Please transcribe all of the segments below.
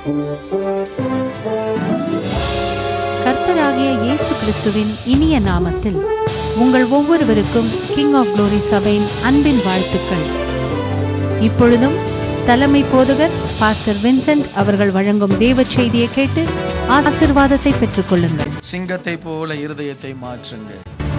கர்த்தராகிய இயேசு கிறிஸ்துவின் இனிய நாமத்தில் உங்கள் ஒவ்வொருவருக்கும் கிங் ஆஃப் குளோரி சபையின் அன்பின் வாழ்த்துக்கள். இப்பொழுதும் தலைமை போதகர் பாஸ்டர் வின்சென்ட் அவர்கள் வழங்கும் தேவ செய்தியை கேட்டு ஆசீர்வாதத்தை பெற்றுக் கொள்ளுங்கள். சிங்கத்தை போல இருதயத்தை மாற்றுங்க.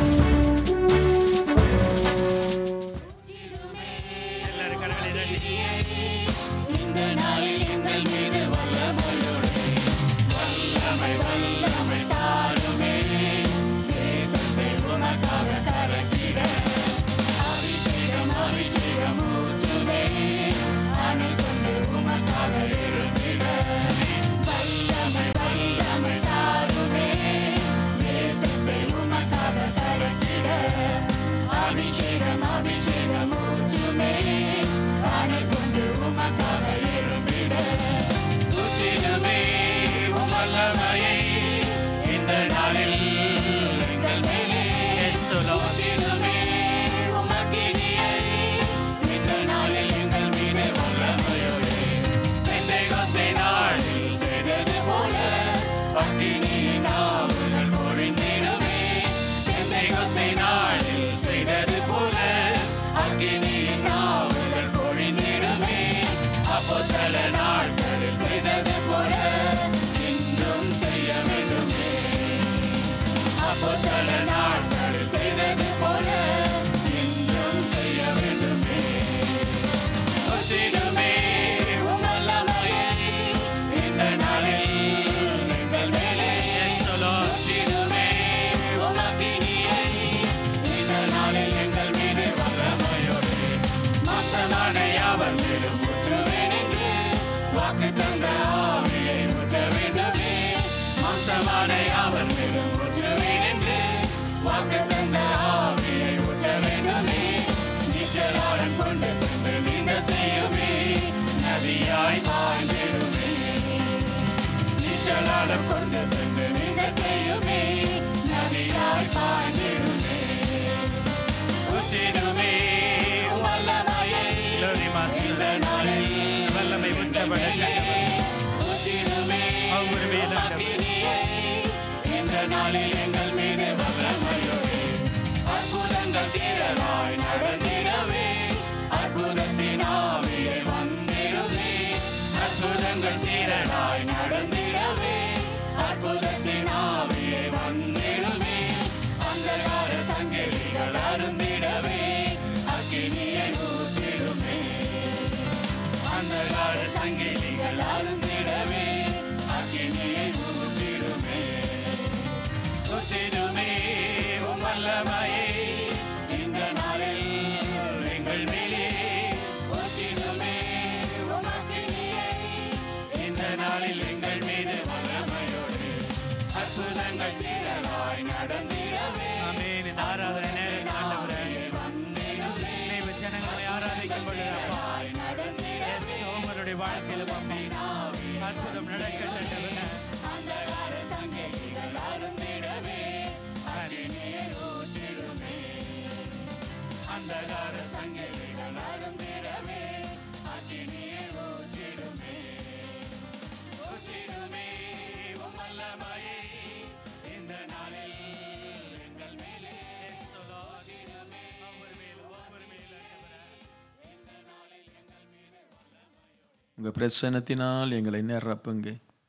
உங்கள் பிரசன்னத்தினால் எங்களை நிரப்புங்க.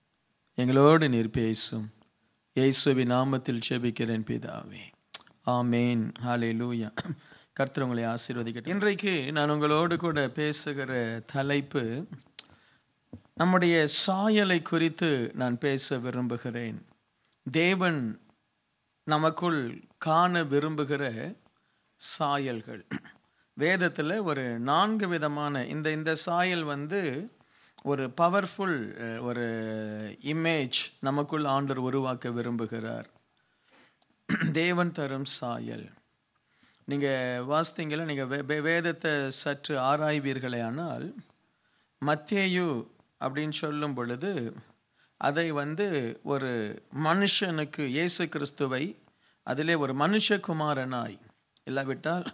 எங்களோடு நீர் பேசும். இயேசுவின் நாமத்தில் ஜெபிக்கிறேன் பிதாவே, ஆமேன். ஹல்லேலூயா. கர்த்தர் உங்களை ஆசீர்வதிக்கட்டும். இன்றைக்கு நான் உங்களோடு கூட பேசுகிற தலைப்பு, நம்முடைய சாயலை குறித்து நான் பேச விரும்புகிறேன். தேவன் நமக்குள் காண விரும்புகிற சாயல்கள். வேதத்தில் ஒரு 4 விதமான இந்த சாயல் ஒரு பவர்ஃபுல் ஒரு இமேஜ் நமக்குள் ஆண்டவர் உருவாக்க விரும்புகிறார். தேவன் தரும் சாயல். நீங்கள் வாசித்தீங்களா, நீங்கள் வேதத்தை சற்று ஆராய்வீர்களே ஆனால், மத்தேயு அப்படின்னு சொல்லும் பொழுது அதை ஒரு மனுஷனுக்கு, இயேசு கிறிஸ்துவை அதிலே ஒரு மனுஷகுமாரனாய், இல்லாவிட்டால்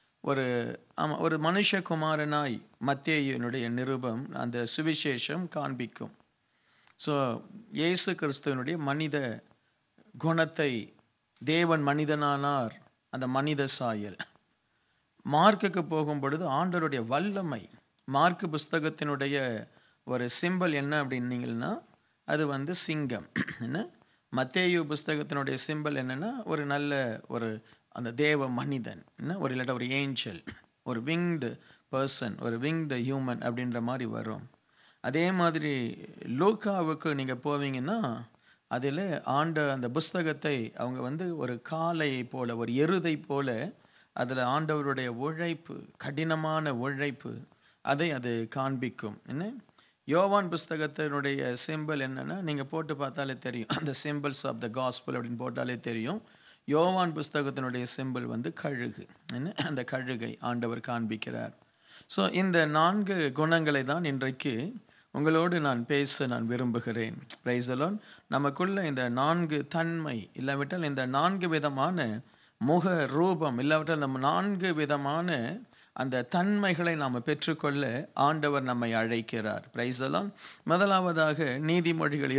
ஒரு மனுஷகுமாரனாய் மத்தேயுனுடைய நிருபம், அந்த சுவிசேஷம் காண்பிக்கும். ஸோ இயேசு கிறிஸ்துவனுடைய மனித குணத்தை, தேவன் மனிதனானார், அந்த மனித சாயல். மார்க்குக்கு போகும் பொழுது ஆண்டவருடைய வல்லமை, மார்க்கு புஸ்தகத்தினுடைய ஒரு சிம்பல் என்ன அப்படின்னீங்கன்னா அது சிங்கம். என்ன, மத்தேயு புஸ்தகத்தினுடைய சிம்பல் என்னென்னா ஒரு நல்ல ஒரு அந்த தேவ மனிதன், என்ன, ஒரு இல்லாட்ட ஒரு ஏஞ்சல், ஒரு விங்டு பர்சன், ஒரு விங்டு ஹியூமன் அப்படின்ற மாதிரி வரும். அதே மாதிரி லூக்காவுக்கு நீங்கள் போவீங்கன்னா அதில் அந்த புஸ்தகத்தை அவங்க ஒரு காளையை போல, ஒரு எருதை போல, அதில் ஆண்டவருடைய உழைப்பு, கடினமான உழைப்பு, அதை அது காண்பிக்கும். என்ன, யோவான் புஸ்தகத்தினுடைய சிம்பிள் என்னென்னா நீங்கள் போட்டு பார்த்தாலே தெரியும், அந்த சிம்பிள்ஸ் ஆஃப் த காஸ்பல் அப்படின்னு போட்டாலே தெரியும். யோவான் புஸ்தகத்தினுடைய சிம்பிள் கழுகு. என்ன, அந்த கழுகை ஆண்டவர் காண்பிக்கிறார். ஸோ இந்த 4 குணங்களை தான் இன்றைக்கு உங்களோடு நான் பேச நான் விரும்புகிறேன். Praise the Lord. நமக்குள்ள இந்த 4 தன்மை, இல்லாவிட்டால் இந்த 4 விதமான முக ரூபம், இல்லாவிட்டால் நம்ம 4 விதமான அந்த தன்மைகளை நாம் பெற்றுக்கொள்ள ஆண்டவர் நம்மை அழைக்கிறார். Praise the Lord. முதலாவதாக நீதிமொழிகள்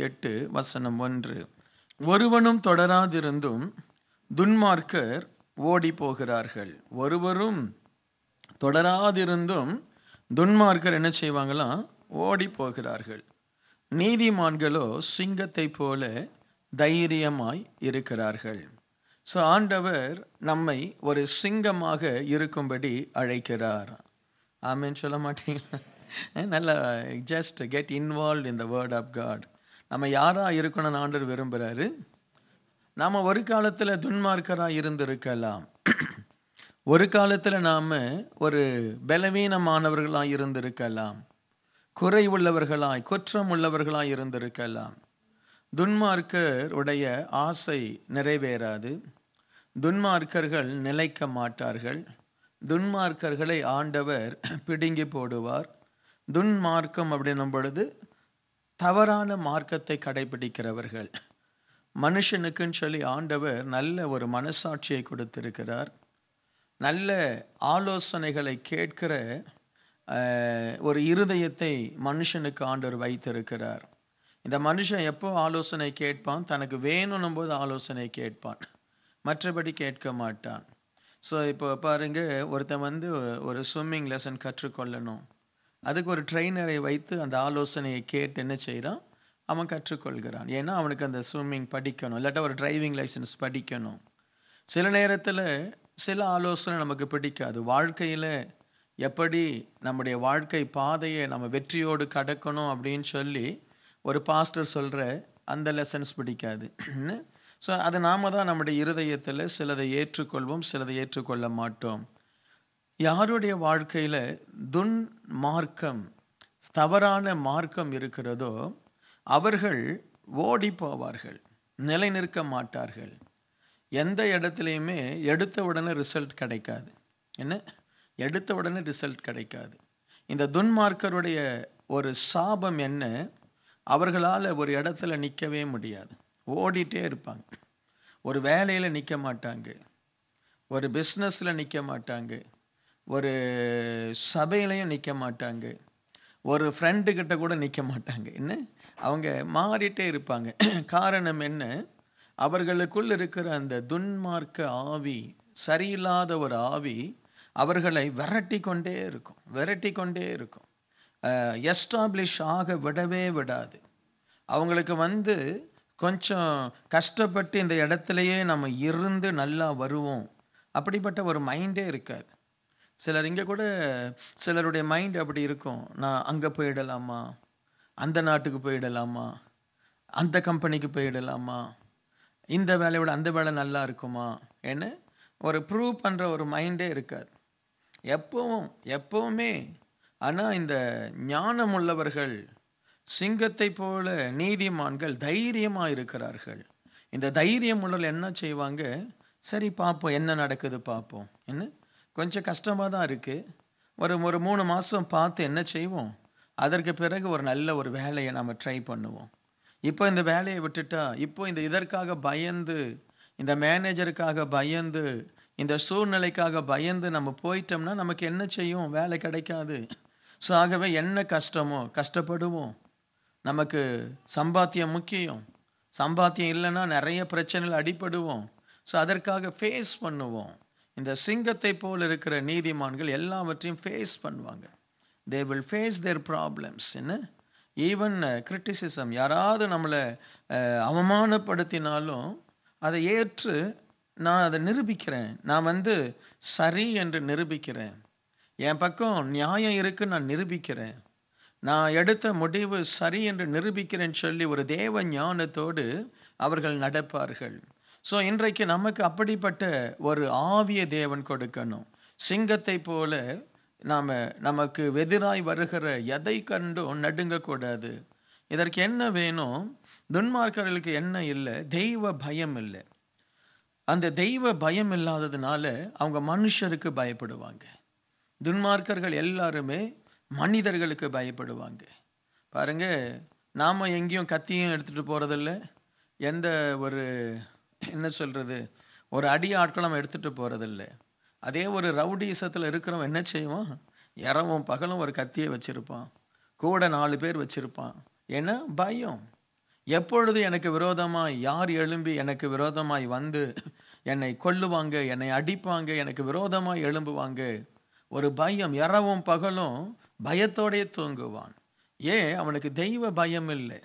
28:1, ஒருவனும் தொடராதிருந்தும் துன்மார்க்கர் ஓடி போகிறார்கள். ஒருவரும் தொடராதிருந்தும் துன்மார்க்கர் என்ன செய்வாங்களாம்? ஓடி போகிறார்கள். நீதிமான்களோ சிங்கத்தை போல தைரியமாய் இருக்கிறார்கள். ஸோ ஆண்டவர் நம்மை ஒரு சிங்கமாக இருக்கும்படி அழைக்கிறார். ஆமென் சொல்ல மாட்டீங்களா? நல்லா just get involve in the word of God. நம்ம யாராக இருக்கணும்னு ஆண்டவர் விரும்புகிறாரு. நாம் ஒரு காலத்தில் துன்மார்க்கராக இருந்திருக்கலாம். ஒரு காலத்தில் நாம் ஒரு பலவீனமானவர்களாக இருந்திருக்கலாம். குறை உள்ளவர்களாய், குற்றம் உள்ளவர்களாய் இருந்திருக்கலாம். துன்மார்க்கர் உடைய ஆசை நிறைவேறாது. துன்மார்க்கர்கள் நிலைக்க மாட்டார்கள். துன்மார்க்கர்களை ஆண்டவர் பிடுங்கி போடுவார். துன்மார்க்கம் அப்படின்னும் பொழுது தவறான மார்க்கத்தை கடைபிடிக்கிறவர்கள். மனுஷனுக்குன்னு சொல்லி ஆண்டவர் நல்ல ஒரு மனசாட்சியை கொடுத்திருக்கிறார். நல்ல ஆலோசனைகளை கேட்கிற ஒரு இருதயத்தை மனுஷனுக்கு ஆண்டவர் வைத்திருக்கிறார். இந்த மனுஷன் எப்போ ஆலோசனை கேட்பான்? தனக்கு வேணும்னும் போது ஆலோசனை கேட்பான், மற்றபடி கேட்க மாட்டான். ஸோ இப்போ பாருங்க, ஒருத்தன் ஒரு ஸ்விம்மிங் லெசன் கற்றுக்கொள்ளணும். அதுக்கு ஒரு ட்ரெயினரை வைத்து அந்த ஆலோசனையை கேட்டு என்ன செய்கிறான்? அவன் கற்றுக்கொள்கிறான். ஏன்னா அவனுக்கு அந்த ஸ்விம்மிங் படிக்கணும், இல்லாட்டா ஒரு டிரைவிங் லைசன்ஸ் படிக்கணும். சில நேரத்தில் சில ஆலோசனை நமக்கு பிடிக்காது. வாழ்க்கையில் எப்படி நம்முடைய வாழ்க்கை பாதையை நம்ம வெற்றியோடு கடக்கணும் அப்படின்னு சொல்லி ஒரு பாஸ்டர் சொல்கிற அந்த லெசன்ஸ் பிடிக்காது. ஸோ அது நாம தான் நம்முடைய இருதயத்தில் சிலதை ஏற்றுக்கொள்வோம், சிலதை ஏற்றுக்கொள்ள மாட்டோம். யாருடைய வாழ்க்கையில் துன்மார்க்கம், தவறான மார்க்கம் இருக்கிறதோ அவர்கள் ஓடி போவார்கள், நிலை நிற்க மாட்டார்கள். எந்த இடத்துலையுமே எடுத்த உடனே ரிசல்ட் கிடைக்காது. என்ன, எடுத்த உடனே ரிசல்ட் கிடைக்காது. இந்த துன்மார்க்கருடைய ஒரு சாபம் என்ன? அவர்களால் ஒரு இடத்துல நிற்கவே முடியாது, ஓடிட்டே இருப்பாங்க. ஒரு வேலையில் நிற்க மாட்டாங்க, ஒரு பிஸ்னஸில் நிற்க மாட்டாங்க, ஒரு சபையிலையும் நிற்க மாட்டாங்க, ஒரு ஃப்ரெண்டுக்கிட்ட கூட நிற்க மாட்டாங்க. என்ன, அவங்க மாறிட்டே இருப்பாங்க. காரணம் என்ன? அவர்களுக்குள் இருக்கிற அந்த துன்மார்க்க ஆவி, சரியில்லாத ஒரு ஆவி அவர்களை விரட்டி கொண்டே இருக்கும். எஸ்டாப்ளிஷ் ஆக விடவே விடாது. அவங்களுக்கு கொஞ்சம் கஷ்டப்பட்டு இந்த இடத்துலையே நம்ம இருந்து நல்லா வருவோம் அப்படிப்பட்ட ஒரு மைண்டே இருக்காது. சிலர் இங்கே கூட சிலருடைய மைண்ட் அப்படி இருக்கும். நான் அங்கே போயிடலாமா, அந்த நாட்டுக்கு போயிடலாமா, அந்த கம்பெனிக்கு போயிடலாமா, இந்த வேலையை விட அந்த வேலை நல்லா இருக்குமா, என்ன ஒரு ப்ரூவ் பண்ணுற ஒரு மைண்டே இருக்காது எப்பவுமே. ஆனால் இந்த ஞானம் உள்ளவர்கள், சிங்கத்தை போல நீதிமான்கள் தைரியமாக இருக்கிறார்கள். இந்த தைரியம் உள்ளவர்கள் என்ன செய்வாங்க? சரி பார்ப்போம், என்ன நடக்குது பார்ப்போம். என்ன கொஞ்சம் கஷ்டமாக தான் இருக்குது, ஒரு 3 மாதம் பார்த்து என்ன செய்வோம், அதற்கு பிறகு ஒரு நல்ல ஒரு வேலையை நம்ம ட்ரை பண்ணுவோம். இப்போ இந்த வேலையை விட்டுட்டா, இப்போ இதற்காக பயந்து, இந்த மேனேஜருக்காக பயந்து, இந்த சூழ்நிலைக்காக பயந்து நம்ம போயிட்டோம்னா நமக்கு என்ன செய்யும்? வேலை கிடைக்காது. ஸோ ஆகவே என்ன கஷ்டமோ கஷ்டப்படுவோம், நமக்கு சம்பாத்தியம் முக்கியம். சம்பாத்தியம் இல்லைன்னா நிறைய பிரச்சனைகள் அடிபடுவோம். ஸோ அதற்காக ஃபேஸ் பண்ணுவோம். இந்த சிங்கத்தை போல் இருக்கிற நீதிமான்கள் எல்லாவற்றையும் ஃபேஸ் பண்ணுவாங்க. They will face their problems. என்ன, ஈவன் கிரிட்டிசிசம், யாராவது நம்மளை அவமானப்படுத்தினாலும் அதை ஏற்று நான் அதை நிரூபிக்கிறேன். நான் சரி என்று நிரூபிக்கிறேன். என் பக்கம் நியாயம் இருக்குன்னு நான் நிரூபிக்கிறேன். நான் எடுத்த முடிவு சரி என்று நிரூபிக்கிறேன்னு சொல்லி ஒரு தேவ ஞானத்தோடு அவர்கள் நடப்பார்கள். ஸோ இன்றைக்கு நமக்கு அப்படிப்பட்ட ஒரு ஆவிய தேவன் கொடுக்கணும். சிங்கத்தை போல நமக்கு எதிராய் வருகிற எதை கண்டும் நடுங்கக்கூடாது. இதற்கு என்ன வேணும்? துன்மார்க்கர்களுக்கு என்ன இல்லை? தெய்வ பயம் இல்லை. அந்த தெய்வ பயம் இல்லாததுனால அவங்க மனுஷருக்கு பயப்படுவாங்க. துன்மார்க்கர்கள் எல்லாருமே மனிதர்களுக்கு பயப்படுவாங்க. பாருங்க, நாம் எங்கேயும் கத்தியும் எடுத்துகிட்டு போகிறதில்ல, எந்த ஒரு என்ன சொல்கிறது ஒரு அடி ஆட்களும் எடுத்துகிட்டு போகிறதில்ல. அதே ஒரு ரவுடிசத்தில் இருக்கிறவன் என்ன செய்வான்? இரவும் பகலும் ஒரு கத்தியை வச்சுருப்பான், கூட 4 பேர் வச்சுருப்பான். ஏன்னா பயம். எப்பொழுது எனக்கு விரோதமாய் யார் எழும்பி எனக்கு விரோதமாய் வந்து என்னை கொல்லுவாங்க, என்னை அடிப்பாங்க, எனக்கு விரோதமாய் எழும்புவாங்க, ஒரு பயம். இரவும் பகலும் பயத்தோடே தூங்குவான். ஏன்? அவனுக்கு தெய்வ பயம் இல்லை.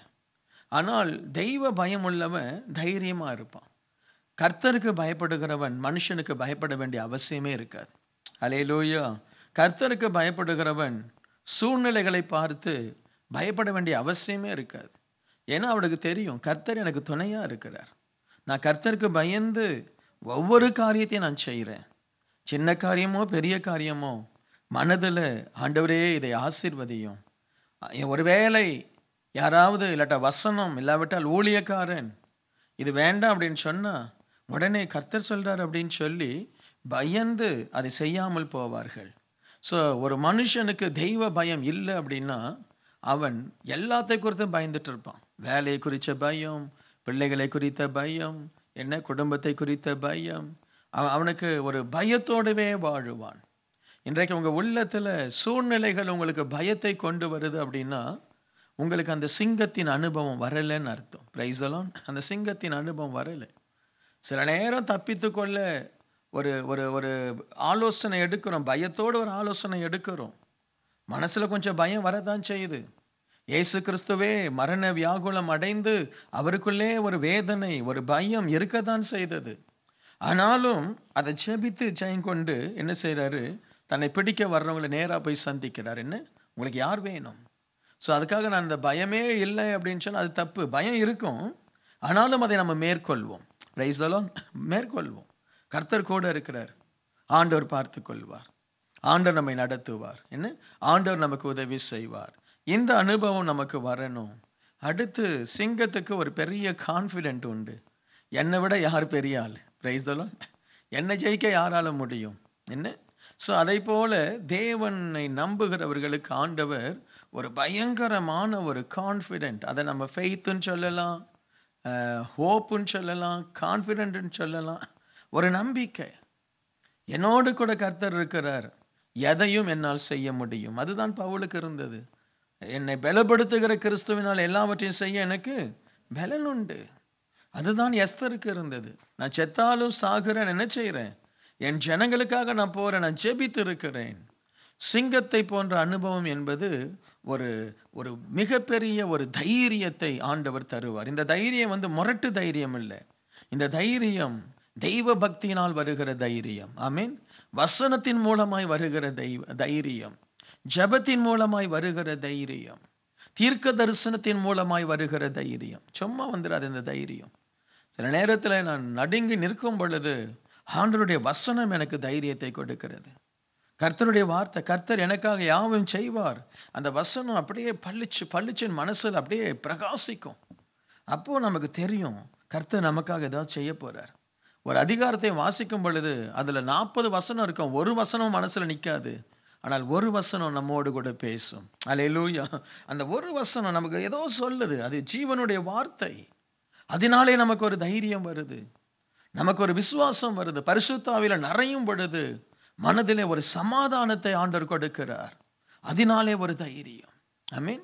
ஆனால் தெய்வ பயம் உள்ளவன் தைரியமாக இருப்பான். கர்த்தருக்கு பயப்படுகிறவன் மனுஷனுக்கு பயப்பட வேண்டிய அவசியமே இருக்காது. அல்லேலூயா. கர்த்தருக்கு பயப்படுகிறவன் சூழ்நிலைகளை பார்த்து பயப்பட வேண்டிய அவசியமே இருக்காது. ஏன்னா அவனுக்கு தெரியும், கர்த்தர் எனக்கு துணையாக இருக்கிறார். நான் கர்த்தருக்கு பயந்து ஒவ்வொரு காரியத்தையும் நான் செய்கிறேன். சின்ன காரியமோ பெரிய காரியமோ மனதில் ஆண்டவரே இதை ஆசீர்வதியும். ஒருவேளை யாராவது இல்லாட்டா வசனம் இல்லாவிட்டால் ஊழியக்காரன் இது வேண்டாம் அப்படின்னு சொன்னால் உடனே கர்த்தர் சொல்கிறார் அப்படின்னு சொல்லி பயந்து அதை செய்யாமல் போவார்கள். ஸோ ஒரு மனுஷனுக்கு தெய்வ பயம் இல்லை அப்படின்னா அவன் எல்லாத்தை குறித்தும் பயந்துட்டு இருப்பான். வேலையை குறித்த பயம், பிள்ளைகளை குறித்த பயம், என்ன குடும்பத்தை குறித்த பயம். அவனுக்கு ஒரு பயத்தோடவே வாழுவான். இன்றைக்கு உங்கள் உள்ளத்தில் சூழ்நிலைகள் உங்களுக்கு பயத்தை கொண்டு வருது அப்படின்னா உங்களுக்கு அந்த சிங்கத்தின் அனுபவம் வரலைன்னு அர்த்தம். Praise the Lord. அந்த சிங்கத்தின் அனுபவம் வரலை. சில நேரம் தப்பித்து கொள்ள ஒரு ஒரு ஒரு ஆலோசனை எடுக்கிறோம், பயத்தோடு ஒரு ஆலோசனை எடுக்கிறோம். மனசில் கொஞ்சம் பயம் வரதான் செய்யுது. இயேசு கிறிஸ்துவே மரண வியாகுலம் அடைந்து அவருக்குள்ளே ஒரு வேதனை, ஒரு பயம் இருக்கத்தான் செய்தது. ஆனாலும் அதை ஜெபித்து ஜெயம் கொண்டு என்ன செய்கிறாரு? தன்னை பிடிக்க வர்றவங்களை நேராக போய் சந்திக்கிறார். என்ன, உங்களுக்கு யார் வேணும்? ஸோ அதுக்காக நான் இந்த பயமே இல்லை அப்படின்னு சொன்னால் அது தப்பு. பயம் இருக்கும், ஆனாலும் அதை நம்ம மேற்கொள்வோம். Praise the Lord. மேற்கொள்வோம். கர்த்தர் கூட இருக்கிறார். ஆண்டவர் பார்த்து கொள்வார். ஆண்டவர் நம்மை நடத்துவார். என்ன, ஆண்டவர் நமக்கு உதவி செய்வார். இந்த அனுபவம் நமக்கு வரணும். அடுத்து சிங்கத்துக்கு ஒரு பெரிய கான்ஃபிடென்ட் உண்டு. என்னை விட யார் பெரிய ஆள்? Praise the Lord. என்னை ஜெயிக்க யாரால முடியும்? என்ன. ஸோ அதை போல தேவனை நம்புகிறவர்களுக்கு ஆண்டவர் ஒரு பயங்கரமான ஒரு கான்ஃபிடென்ட், அதை நம்ம ஃபெய்த்துன்னு சொல்லலாம், ஹோப்புன்னு சொல்லலாம், கான்ஃபிடென்ட்னு சொல்லலாம். ஒரு நம்பிக்கை, என்னோடு கூட கர்த்தர் இருக்கிறார், எதையும் என்னால் செய்ய முடியும். அதுதான் பவுலுக்கு இருந்தது. என்னை பலப்படுத்துகிற கிறிஸ்துவினால் எல்லாவற்றையும் செய்ய எனக்கு பலன் உண்டு. அதுதான் எஸ்தருக்கு இருந்தது. நான் செத்தாலும் சாகிறேன், என்ன செய்கிறேன்? என் ஜனங்களுக்காக நான் போகிறேன், நான் ஜெபித்து இருக்கிறேன். சிங்கத்தை போன்ற அனுபவம் என்பது ஒரு ஒரு மிகப்பெரிய ஒரு தைரியத்தை ஆண்டவர் தருவார். இந்த தைரியம் முரட்டு தைரியம் இல்லை. இந்த தைரியம் தெய்வ பக்தியினால் வருகிற தைரியம். ஆமீன். வசனத்தின் மூலமாய் வருகிற தைரியம், ஜெபத்தின் மூலமாய் வருகிற தைரியம், தீர்க்க தரிசனத்தின் மூலமாய் வருகிற தைரியம். சும்மா வந்துடாது இந்த தைரியம். சில நேரத்தில் நான் நடுங்கி நிற்கும் பொழுது ஆண்டவருடைய வசனம் எனக்கு தைரியத்தை கொடுக்கிறது. கர்த்தருடைய வார்த்தை, கர்த்தர் எனக்காக யாவும் செய்வார். அந்த வசனம் அப்படியே பளிச்சின் மனசில் அப்படியே பிரகாசிக்கும். அப்போது நமக்கு தெரியும் கர்த்தர் நமக்காக ஏதாவது செய்ய போகிறார். ஒரு அதிகாரத்தை வாசிக்கும் பொழுது அதில் 40 வசனம் இருக்கும், ஒரு வசனம் மனசில் நிற்காது. ஆனால் ஒரு வசனம் நம்மோடு கூட பேசும். அல்லேலூயா. அந்த ஒரு வசனம் நமக்கு ஏதோ சொல்லுது, அது ஜீவனுடைய வார்த்தை. அதனாலே நமக்கு ஒரு தைரியம் வருது, நமக்கு ஒரு விசுவாசம் வருது. பரிசுத்த ஆவியில நிறையும் பொழுது மனதிலே ஒரு சமாதானத்தை ஆண்டவர் கொடுக்கிறார். அதனாலே ஒரு தைரியம். ஆமீன்.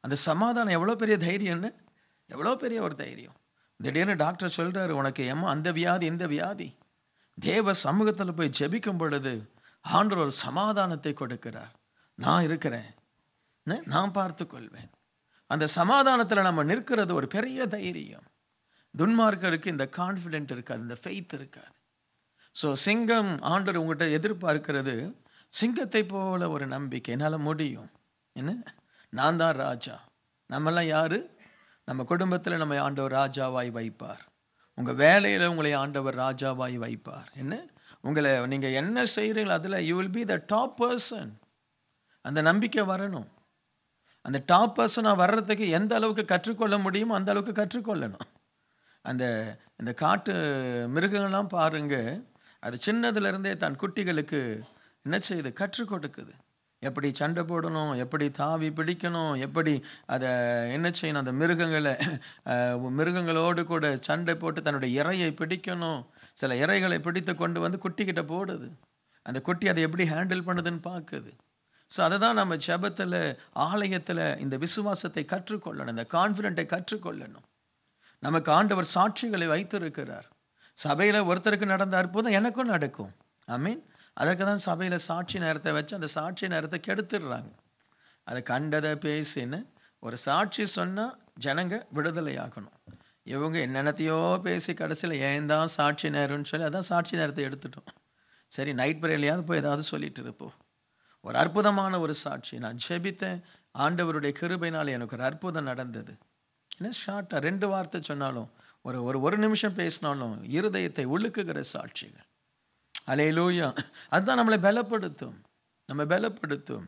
அந்த சமாதானம் எவ்வளோ பெரிய தைரியம்னு, எவ்வளோ பெரிய ஒரு தைரியம். திடீர்னு டாக்டர் சொல்கிறாரு, உனக்கு ஏமா அந்த வியாதி இந்த வியாதி. தேவ சமூகத்தில் போய் ஜெபிக்கும் பொழுது ஆண்டவர் ஒரு சமாதானத்தை கொடுக்கிறார். நான் இருக்கிறேன், நான் பார்த்து கொள்வேன். அந்த சமாதானத்தில் நம்ம நிற்கிறது ஒரு பெரிய தைரியம். துன்மார்க்கருக்கு இந்த கான்ஃபிடென்ட் இருக்காது, இந்த ஃபெய்த் இருக்காது. ஸோ சிங்கம் ஆண்டவர் உங்கள்கிட்ட எதிர்பார்க்கிறது சிங்கத்தை போல ஒரு நம்பிக்கை. என்னால் முடியும், என்ன, நான் தான் ராஜா. நம்மெல்லாம் யாரு? நம்ம குடும்பத்தில் நம்ம ஆண்டவர் ராஜாவாய் வைப்பார். உங்கள் வேலையில் உங்களை ஆண்டவர் ராஜாவாய் வைப்பார். என்ன, உங்களை நீங்கள் என்ன செய்கிறீங்களோ அதில் you will be the top person. அந்த நம்பிக்கை வரணும். அந்த டாப் பர்சனாக வர்றதுக்கு எந்த அளவுக்கு கற்றுக்கொள்ள முடியுமோ அந்த அளவுக்கு கற்றுக்கொள்ளணும். இந்த காட்டு மிருகங்கள்லாம் பாருங்க, அது சின்னதுலேருந்தே தன் குட்டிகளுக்கு என்ன செய்யுது? கற்றுக் கொடுக்குது. எப்படி சண்டை போடணும், எப்படி தாவி பிடிக்கணும், எப்படி அதை என்ன செய்யணும், அந்த மிருகங்களோடு கூட சண்டை போட்டு தன்னுடைய இரையை பிடிக்கணும். சில இரைகளை பிடித்து கொண்டு வந்து குட்டிக்கிட்ட போடுது. அந்த குட்டி அதை எப்படி ஹேண்டில் பண்ணுதுன்னு பார்க்குது. ஸோ அதை தான் நம்ம ஜெபத்தில், ஆலயத்தில் இந்த விசுவாசத்தை கற்றுக்கொள்ளணும், இந்த கான்ஃபிடென்ட்டை கற்றுக்கொள்ளணும். நமக்கு ஆண்டவர் சாட்சிகளை வைத்திருக்கிறார். சபையில் ஒருத்தருக்கு நடந்த அற்புதம் எனக்கும் நடக்கும். ஆமீன். அதற்கு தான் சபையில் சாட்சி நேரத்தை வச்சு அந்த சாட்சி நேரத்தை கெடுத்துடுறாங்க. அதை கண்டதை பேசின்னு ஒரு சாட்சி சொன்னால் ஜனங்க விடுதலை ஆகணும். இவங்க என்னென்னத்தையோ பேசி கடைசியில் ஏன் தான் சாட்சி நேரம்னு சொல்லி அதான் சாட்சி நேரத்தை எடுத்துட்டோம். சரி, நைட் பிரேயர்லையாவது போய் ஏதாவது சொல்லிட்டு இருப்போம். ஒரு அற்புதமான ஒரு சாட்சி, நான் ஜெபித்தேன், ஆண்டவருடைய கிருபையினால் எனக்கு ஒரு அற்புதம் நடந்தது. ஏன்னா ஷார்ட்டாக 2 வார்த்தை சொன்னாலும், ஒரு நிமிஷம் பேசினாலும் இருதயத்தை உழுக்குகிற சாட்சிகள். அல்லேலூயா. அதுதான் நம்மளை பலப்படுத்தும், நம்ம பலப்படுத்தும்.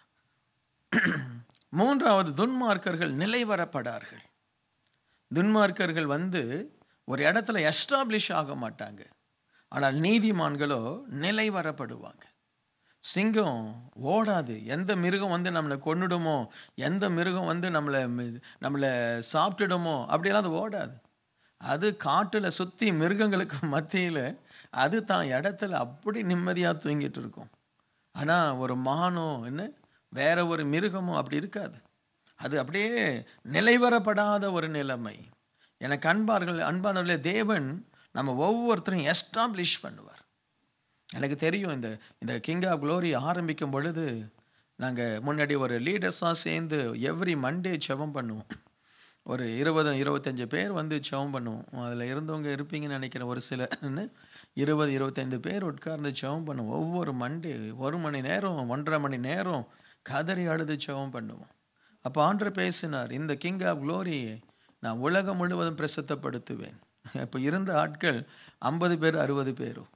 3வது, துன்மார்க்கர்கள் நிலை வரப்படார்கள். துன்மார்க்கர்கள் ஒரு இடத்துல எஸ்டாப்ளிஷ் ஆக மாட்டாங்க. ஆனால் நீதிமான்களோ நிலை வரப்படுவாங்க. சிங்கம் ஓடாது. எந்த மிருகம் நம்மளை கொன்னுடுமோ, எந்த மிருகம் நம்மளை சாப்பிட்டுடுமோ அப்படியெல்லாம் அது ஓடாது. அது காட்டில் சுற்றி மிருகங்களுக்கு மத்தியில் அது தான் இடத்துல அப்படி நிம்மதியாக தூங்கிட்டு இருக்கும். ஆனால் ஒரு மானோ வேற ஒரு மிருகமோ அப்படி இருக்காது. அது அப்படியே நிலைவரப்படாத ஒரு நிலைமை. எனக்கு அன்பானவர்களே, தேவன் நம்ம ஒவ்வொருத்தரையும் எஸ்டாப்ளிஷ் பண்ணுவார். எனக்கு தெரியும், இந்த கிங் ஆஃப் க்ளோரி ஆரம்பிக்கும் பொழுது நாங்கள் முன்னாடி ஒரு லீடர்ஸாக சேர்ந்து எவ்ரி மண்டே ஜெபம் பண்ணுவோம். ஒரு 20-25 பேர் ஜெபம் பண்ணுவோம். அதில் இருந்தவங்க இருப்பீங்கன்னு நினைக்கிறேன். ஒரு சில 20-25 பேர் உட்கார்ந்து ஜெபம் பண்ணுவோம். ஒவ்வொரு மண்டே 1 மணி நேரம் 1.5 மணி நேரம் கதறி அழுது ஜெபம் பண்ணுவோம். அப்போ ஆண்டவர் பேசினார், இந்த கிங் ஆஃப் க்ளோரியை நான் உலகம் முழுவதும் பிரசித்தப்படுத்துவேன். இப்போ இருந்த ஆட்கள் 50 பேர் 60 பேரும்.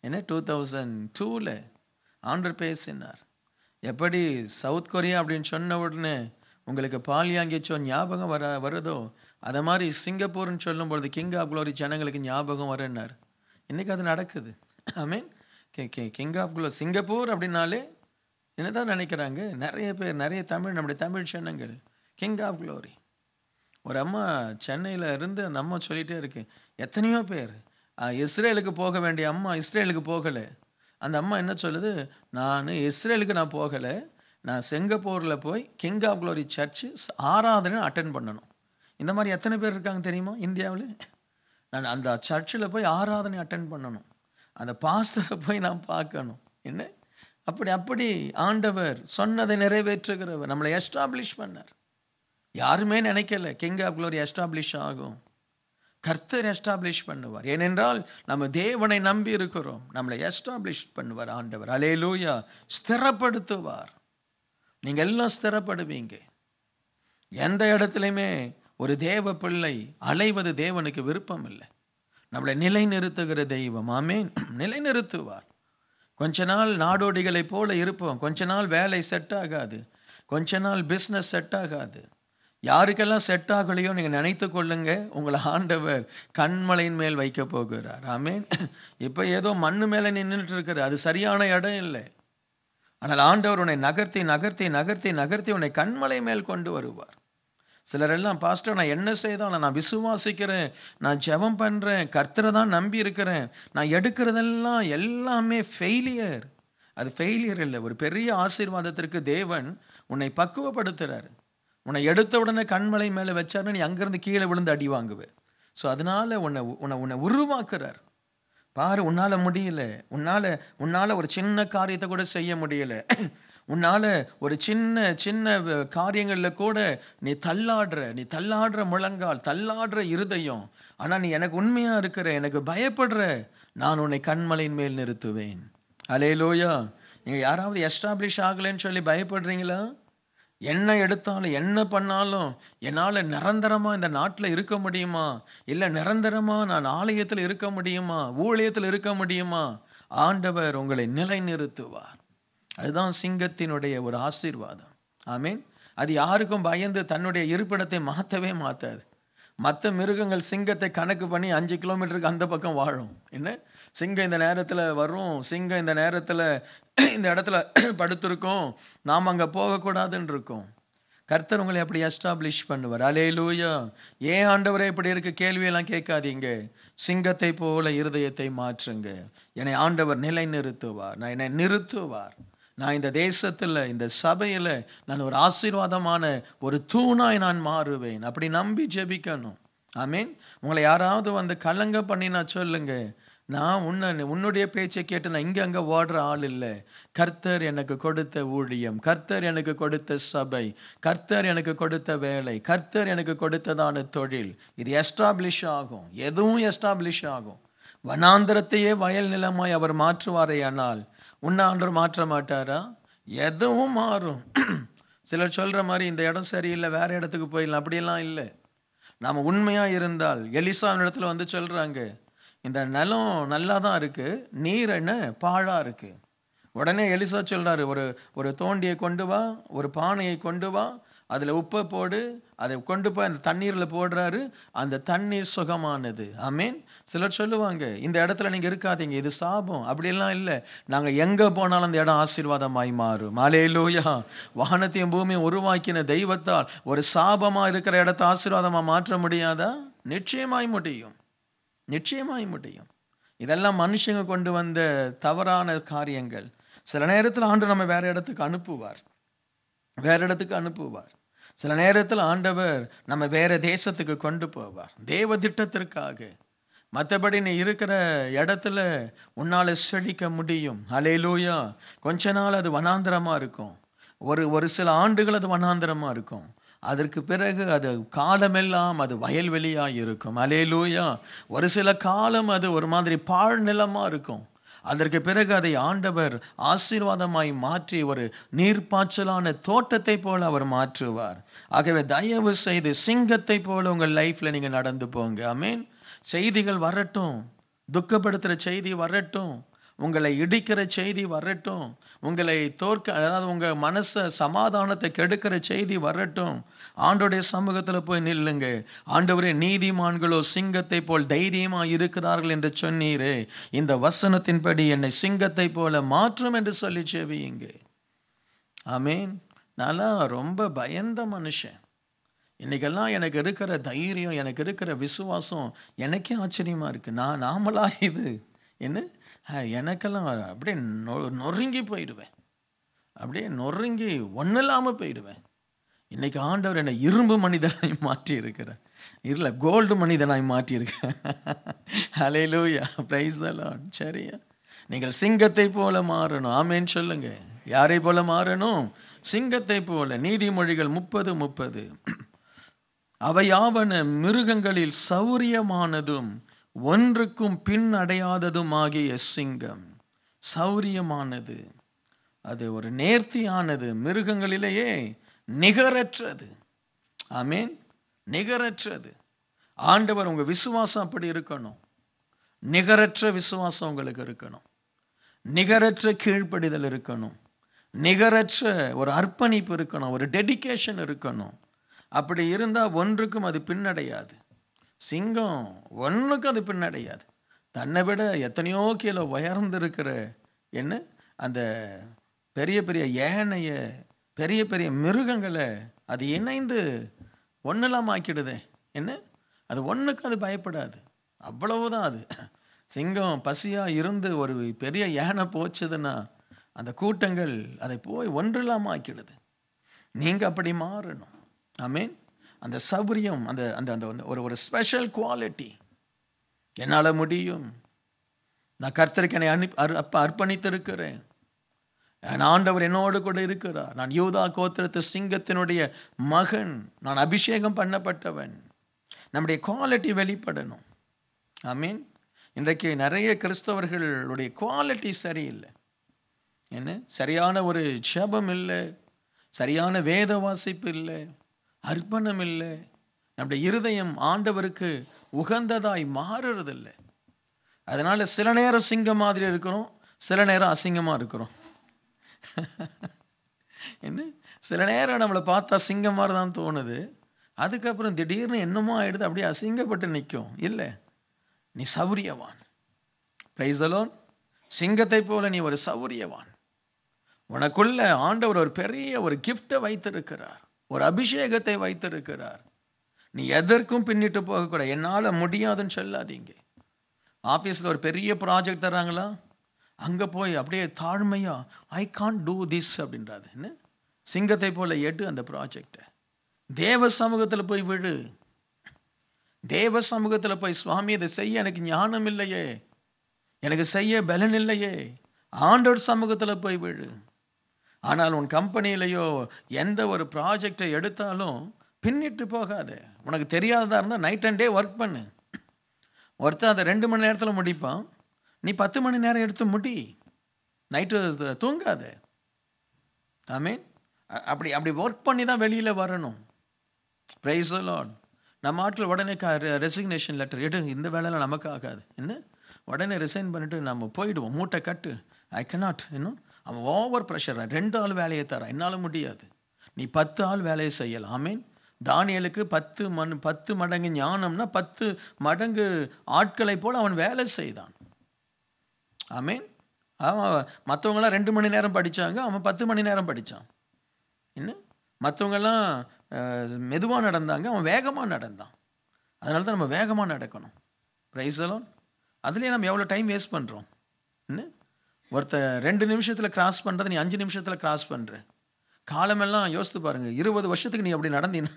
2002 ஆண்டவர் பேசினார். எப்படி சவுத் கொரியா அப்படின்னு சொன்ன உடனே உங்களுக்கு பாலியாங்கிச்சோ ஞாபகம் வருதோ, அதை மாதிரி சிங்கப்பூர்னு சொல்லும்பொழுது கிங் ஆஃப் க்ளோரி ஜனங்களுக்கு ஞாபகம் வரன்னார். இன்றைக்கி அது நடக்குது. I mean King of Glory Singapore அப்படின்னாலே என்னதான் நினைக்கிறாங்க நிறைய பேர், நிறைய நம்முடைய தமிழ் ஜனங்கள் கிங் ஆஃப் க்ளோரி. ஒரு அம்மா சென்னையில் இருந்து அந்த அம்மா சொல்லிகிட்டே இருக்கு, எத்தனையோ பேர் இஸ்ரேலுக்கு போக வேண்டிய அம்மா இஸ்ரேலுக்கு போகலை. அந்த அம்மா என்ன சொல்லுது, இஸ்ரேலுக்கு நான் போகலை, நான் சிங்கப்பூரில் போய் கிங் ஆஃப் க்ளோரி சர்ச்சு ஆராதனை அட்டென்ட் பண்ணணும். இந்த மாதிரி எத்தனை பேர் இருக்காங்க தெரியுமா இந்தியாவில்? நான் அந்த சர்ச்சில் போய் ஆராதனை அட்டென்ட் பண்ணணும், அந்த பாஸ்டரை போய் நான் பார்க்கணும். அப்படி ஆண்டவர் சொன்னதை நிறைவேற்றுகிறவர், நம்மளை எஸ்டாப்ளிஷ் பண்ணார். யாருமே நினைக்கல கிங் ஆஃப் க்ளோரி எஸ்டாப்ளிஷ் ஆகும். கர்த்தர் எஸ்டாப்ளிஷ் பண்ணுவார். ஏனென்றால் நம்ம தேவனை நம்பி இருக்கிறோம். நம்மளை எஸ்டாப்ளிஷ் பண்ணுவார் ஆண்டவர். அல்லேலூயா. ஸ்திரப்படுத்துவார். நீங்கள் எல்லாம் ஸ்திரப்படுவீங்க. எந்த இடத்துலையுமே ஒரு தேவ பிள்ளை அலைவது தேவனுக்கு விருப்பம் இல்லை. நம்மளை நிலைநிறுத்துகிற தெய்வம். ஆமேன். நிலைநிறுத்துவார். கொஞ்ச நாள் நாடோடிகளை போல இருப்போம். கொஞ்ச நாள் வேலை செட் ஆகாது, கொஞ்ச நாள் பிஸ்னஸ் செட் ஆகாது. யாருக்கெல்லாம் செட் ஆகலையோ நீங்கள் நினைத்து கொள்ளுங்க, உங்களை ஆண்டவர் கண்மலையின் மேல் வைக்க போகிறார். ஆமேன். இப்போ ஏதோ மண்ணு மேலே நின்றுட்டு இருக்கிற, அது சரியான இடம் இல்லை. ஆனால் ஆண்டவர் உன்னை நகர்த்தி நகர்த்தி நகர்த்தி நகர்த்தி உன்னை கண்மலை மேல் கொண்டு வருவார். சிலரெல்லாம், பாஸ்டர் நான் என்ன செய்தாலும் நான் விசுவாசிக்கிறேன், நான் ஜெபம் பண்ணுறேன், கர்த்தரை தான் நம்பி இருக்கிறேன், நான் எடுக்கிறதெல்லாம் எல்லாமே ஃபெயிலியர். அது ஃபெயிலியர் இல்லை, ஒரு பெரிய ஆசீர்வாதத்திற்கு தேவன் உன்னை பக்குவப்படுத்துகிறார். உன்னை எடுத்த உடனே கண்மலை மேலே வச்சாருன்னா நீ அங்கேருந்து கீழே விழுந்து அடி வாங்குவேன். ஸோ அதனால உன்னை உருவாக்குறார். பாரு, உன்னால முடியல, உன்னால ஒரு சின்ன காரியத்தை கூட செய்ய முடியல, உன்னால ஒரு சின்ன காரியங்களில் கூட நீ தள்ளாடுற முழங்கால், தள்ளாடுற இருதயம். ஆனால் நீ எனக்கு உண்மையா இருக்கிற, எனக்கு பயப்படுற, நான் உன்னை கண்மலையின் மேல் நிறுத்துவேன். அல்லேலூயா. நீங்கள் யாராவது எஸ்டாப்ளிஷ் ஆகலைன்னு சொல்லி பயப்படுறீங்களா? என்ன எடுத்தாலும் என்ன பண்ணாலும் என்னால் நிரந்தரமாக இந்த நாட்டில் இருக்க முடியுமா, இல்லை நிரந்தரமாக நான் ஆலயத்தில் இருக்க முடியுமா, ஊழியத்தில் இருக்க முடியுமா? ஆண்டவர் உங்களை நிலைநிறுத்துவார். அதுதான் சிங்கத்தினுடைய ஒரு ஆசீர்வாதம். ஆமீன். அது யாருக்கும் பயந்து தன்னுடைய இருப்பிடத்தை மாற்றவே மாற்றாது. மற்ற மிருகங்கள் சிங்கத்தை கணக்கு பண்ணி 5 கிலோமீட்டருக்கு அந்த பக்கம் வாழும். என்ன, சிங்கம் இந்த நேரத்தில் வரும், சிங்கம் இந்த நேரத்தில் இந்த இடத்துல படுத்திருக்கோம், நாம் அங்கே போகக்கூடாதுன்னு இருக்கோம். கர்த்தர் உங்களை அப்படி எஸ்டாப்ளிஷ் பண்ணுவார். அல்லேலூயா. ஏன் ஆண்டவரே இப்படி இருக்க கேள்வியெல்லாம் கேட்காதீங்க. சிங்கத்தை போல இருதயத்தை மாற்றுங்க. என்னை ஆண்டவர் நிலை நிறுத்துவார், என்னை நிறுத்துவார். நான் இந்த தேசத்தில், இந்த சபையில் நான் ஒரு ஆசீர்வாதமான ஒரு தூணாய் நான் மாறுவேன். அப்படி நம்பி ஜெபிக்கணும். ஆமீன். உங்களை யாராவது வந்து கலங்க பண்ணினா சொல்லுங்க, நான் உன்னுடைய பேச்சை கேட்டு நான் அங்கே ஓடுற ஆள் இல்லை. கர்த்தர் எனக்கு கொடுத்த ஊழியம், கர்த்தர் எனக்கு கொடுத்த சபை, கர்த்தர் எனக்கு கொடுத்த வேலை, கர்த்தர் எனக்கு கொடுத்ததான தொழில், இது எஸ்டாப்ளிஷ் ஆகும். எதுவும் எஸ்டாப்ளிஷ் ஆகும். வனாந்திரத்தையே வயல் நிலமாய் அவர் மாற்றுவாரே, ஆனால் ஆண்டவர் மாற்ற மாட்டாரா? எதுவும் மாறும். சிலர் சொல்கிற மாதிரி இந்த இடம் சரியில்லை, வேற இடத்துக்கு போயிடலாம், அப்படியெல்லாம் இல்லை. நாம் உண்மையாக இருந்தால், எலிசாவின் இடத்துல வந்து சொல்கிறாங்க, இந்த நிலம் நல்லா தான் இருக்குது, நீர் என்ன பாழாக இருக்குது. உடனே எலிசா சொல்கிறாரு, ஒரு தோண்டியை கொண்டு வா, ஒரு பானையை கொண்டு வா, அதில் உப்பை போடு, அதை கொண்டு போய் அந்த தண்ணீரில் போடுறாரு, அந்த தண்ணீர் சுகமானது. ஆமீன். சிலர் சொல்லுவாங்க, இந்த இடத்துல நீங்கள் இருக்காதீங்க, இது சாபம். அப்படியெல்லாம் இல்லை. நாங்கள் எங்கே போனாலும் அந்த இடம் ஆசீர்வாதமாய் மாறும். அல்லேலூயா. வானத்தையும் பூமியை உருவாக்கின தெய்வத்தால் ஒரு சாபமாக இருக்கிற இடத்த ஆசீர்வாதமாக மாற்ற முடியாதா? நிச்சயமாய் முடியும், நிச்சயமாய் முடியும். இதெல்லாம் மனுஷங்க கொண்டு வந்த தவறான காரியங்கள். சில நேரத்தில் ஆண்டு நம்ம வேற இடத்துக்கு அனுப்புவார், சில நேரத்தில் ஆண்டவர் நம்ம வேற தேசத்துக்கு கொண்டு போவார், தேவ திட்டத்திற்காக. மற்றபடி நீ இருக்கிற இடத்துல உன்னால் செழிக்க முடியும். அல்லேலூயா. கொஞ்ச நாள் அது வனாந்திரமாக இருக்கும், ஒரு சில ஆண்டுகள் அது வனாந்திரமாக இருக்கும். அதற்கு பிறகு அது காலமெல்லாம் அது வயல்வெளியாக இருக்கும். அல்லேலூயா. ஒரு சில காலம் அது ஒரு மாதிரி பாழ் நிலமாக இருக்கும். அதற்கு பிறகு அதை ஆண்டவர் ஆசீர்வாதமாய் மாற்றி ஒரு நீர்ப்பாய்ச்சலான தோட்டத்தை போல அவர் மாற்றுவார். ஆகவே தயவு செய்து சிங்கத்தை போல உங்கள் லைஃப்ல நீங்க நடந்து போங்க. ஆமீன். செய்திகள் வரட்டும், துக்கப்படுத்துகிற செய்தி வரட்டும், உங்களை இடிக்கிற செய்தி வரட்டும், உங்களை அதாவது உங்கள் மனசை சமாதானத்தை கெடுக்கிற செய்தி வரட்டும், ஆண்டோடைய சமூகத்தில் போய் நில்லுங்க. ஆண்டவரே, நீதிமான்களோ சிங்கத்தை போல் தைரியமாக இருக்கிறார்கள் என்று சொன்னீரே, இந்த வசனத்தின்படி என்னை சிங்கத்தை போல மாற்றும் என்று சொல்லி செவியுங்க. ஆமீன். நான்லாம் ரொம்ப பயந்த மனுஷன். இன்னைக்கெல்லாம் எனக்கு இருக்கிற தைரியம், எனக்கு இருக்கிற விசுவாசம் எனக்கே ஆச்சரியமாக இருக்குது. நாமளா இது என்ன, எனக்கெல்லாம் அப்படியே நொறுங்கி போயிடுவேன், அப்படியே நொறுங்கி ஒன்றும் இல்லாமல் போயிடுவேன். இன்னைக்கு ஆண்டவர் என்னை இரும்பு மனிதனாய் மாற்றி இருக்கிறார், இல்லை கோல்டு மனிதனாய் மாற்றி இருக்கிறேன். Hallelujah, praise the Lord. சரியா, நீங்கள் சிங்கத்தை போல மாறணும். ஆமேன் சொல்லுங்க. யாரை போல மாறணும்? சிங்கத்தை போல. நீதிமொழிகள் 30:30. அவையாவன மிருகங்களில் சௌரியமானதும் ஒன்றுக்கும் பின் அடையாததுமாகிய சிங்கம். சௌரியமானது, அது ஒரு நேர்த்தியானது, மிருகங்களிலேயே நிகரற்றது. ஆமீன், நிகரற்றது. ஆண்டவர், உங்க விசுவாசம் அப்படி இருக்கணும். நிகரற்ற விசுவாசம் உங்களுக்கு இருக்கணும், நிகரற்ற கீழ்ப்படிதல் இருக்கணும், நிகரற்ற ஒரு அர்ப்பணிப்பு இருக்கணும், ஒரு டெடிகேஷன் இருக்கணும். அப்படி இருந்தால் ஒன்றுக்கும் அது பின்னடையாது. சிங்கம் ஒன்றுக்கும் அது பின்னடையாது. தன்னை விட எத்தனையோ கிலோ உயர்ந்திருக்கிற என்ன அந்த பெரிய பெரிய யானையை, பெரிய பெரிய மிருகங்களை அது இணைந்து ஒன்றெல்லாம் ஆக்கிடுதே. என்ன, அது ஒன்றுக்கும் அது பயப்படாது. அவ்வளவுதான். அது சிங்கம் பசியாக இருந்து ஒரு பெரிய யானை போச்சுதுன்னா அந்த கூட்டங்கள் அதை போய் ஒன்றெல்லாம் ஆக்கிடுது. நீங்கள் அப்படி மாறணும். ஆமென். அந்த சௌரியம், அந்த அந்த அந்த ஒரு ஸ்பெஷல் குவாலிட்டி. என்னால் முடியும், நான் கர்த்தருக்கு என்னை அர்ப்பணித்திருக்கிறேன், என் ஆண்டவர் என்னோடு கூட இருக்கிறார், நான் யூதா கோத்திரத்து சிங்கத்தினுடைய மகன், நான் அபிஷேகம் பண்ணப்பட்டவன். நம்முடைய குவாலிட்டி வெளிப்படணும். ஆமீன். இன்றைக்கு நிறைய கிறிஸ்தவர்களுடைய குவாலிட்டி சரியில்லை. என்ன, சரியான ஒரு ஜெபம் இல்லை, சரியான வேத வாசிப்பு இல்லை, அர்ப்பணம் இல்லை, நம்முடைய இருதயம் ஆண்டவருக்கு உகந்ததாய் மாறுறதில்லை. அதனால சில நேரம் சிங்கம் மாதிரி இருக்கிறோம், சில நேரம் அசிங்கமாக இருக்கிறோம். என்ன, சில நேரம் நம்மளை பார்த்தா சிங்கம் மாதிரி தான் தோணுது, அதுக்கப்புறம் திடீர்னு என்னமோ ஆயிடுது, அப்படியே அசிங்கப்பட்டு நிற்கும். இல்லை, நீ சௌரியவான். Price the Lord. சிங்கத்தை போல நீ ஒரு சௌரியவான். உனக்குள்ள ஆண்டவர் ஒரு பெரிய ஒரு கிஃப்டை வைத்திருக்கிறார், ஒரு அபிஷேகத்தை வைத்திருக்கிறார். நீ எதற்கும் பின்னிட்டு போகக்கூடாது. என்னால் முடியாதுன்னு சொல்லாதீங்க. ஆஃபீஸில் ஒரு பெரிய ப்ராஜெக்ட் தர்றாங்களா, அங்கே போய் அப்படியே தாழ்மையா ஐ கான்ட் டூ திஸ் அப்படின்றாது. என்ன, சிங்கத்தை போல எடு அந்த ப்ராஜெக்டை. தேவ சமூகத்தில் போய் விழு. தேவ சமூகத்தில் போய், சுவாமி இதை செய்ய எனக்கு ஞானம் இல்லையே, எனக்கு செய்ய பலன் இல்லையே. ஆண்டவர் சமூகத்தில் போய் விழு. ஆனால் உன் கம்பெனியிலையோ எந்த ஒரு ப்ராஜெக்டை எடுத்தாலும் பின்னிட்டு போகாது. உனக்கு தெரியாததாக இருந்தால் நைட் அண்ட் டே ஒர்க் பண்ணு. ஒருத்தர் அதை 2 மணி நேரத்தில் முடிப்பான், நீ 10 மணி நேரம் எடுத்து முடி. நைட்டு தூங்காத. ஆமீன். அப்படி அப்படி ஒர்க் பண்ணி தான் வெளியில் வரணும். Praise the Lord. நம்ம ஆட்கள் உடனே ரெசிக்னேஷன் லெட்டர் எடு, இந்த வேலையில் நமக்கு ஆகாது. என்ன, உடனே ரிசைன் பண்ணிட்டு நம்ம போயிடுவோம். மூட்டை கட்டு, ஐ கனாட். இன்னும் அவன் ஓவர் ப்ரெஷர். 2 ஆள் வேலையை தரான், என்னால் முடியாது. நீ 10 ஆள் வேலையை செய்யலாம். ஆமீன். தானியேலுக்கு 10 மடங்கு ஞானம்னா 10 மடங்கு ஆட்களை போல் அவன் வேலை செய்தான். ஆமீன். அவன் மற்றவங்களாம் 2 மணி நேரம் படித்தாங்க, அவன் 10 மணி நேரம் படித்தான். என்ன, மற்றவங்கெல்லாம் மெதுவாக நடந்தாங்க, அவன் வேகமாக நடந்தான். அதனால தான் நம்ம வேகமாக நடக்கணும். Praise the Lord. அதுலேயே நம்ம எவ்வளோ டைம் வேஸ்ட் பண்ணுறோம். என்ன, ஒருத்தர் 2 நிமிஷத்தில் கிராஸ் பண்ணுறது நீ 5 நிமிஷத்தில் கிராஸ் பண்ணுற. காலமெல்லாம் யோசித்து பாருங்கள், 20 வருஷத்துக்கு நீ அப்படி நடந்தீன்னா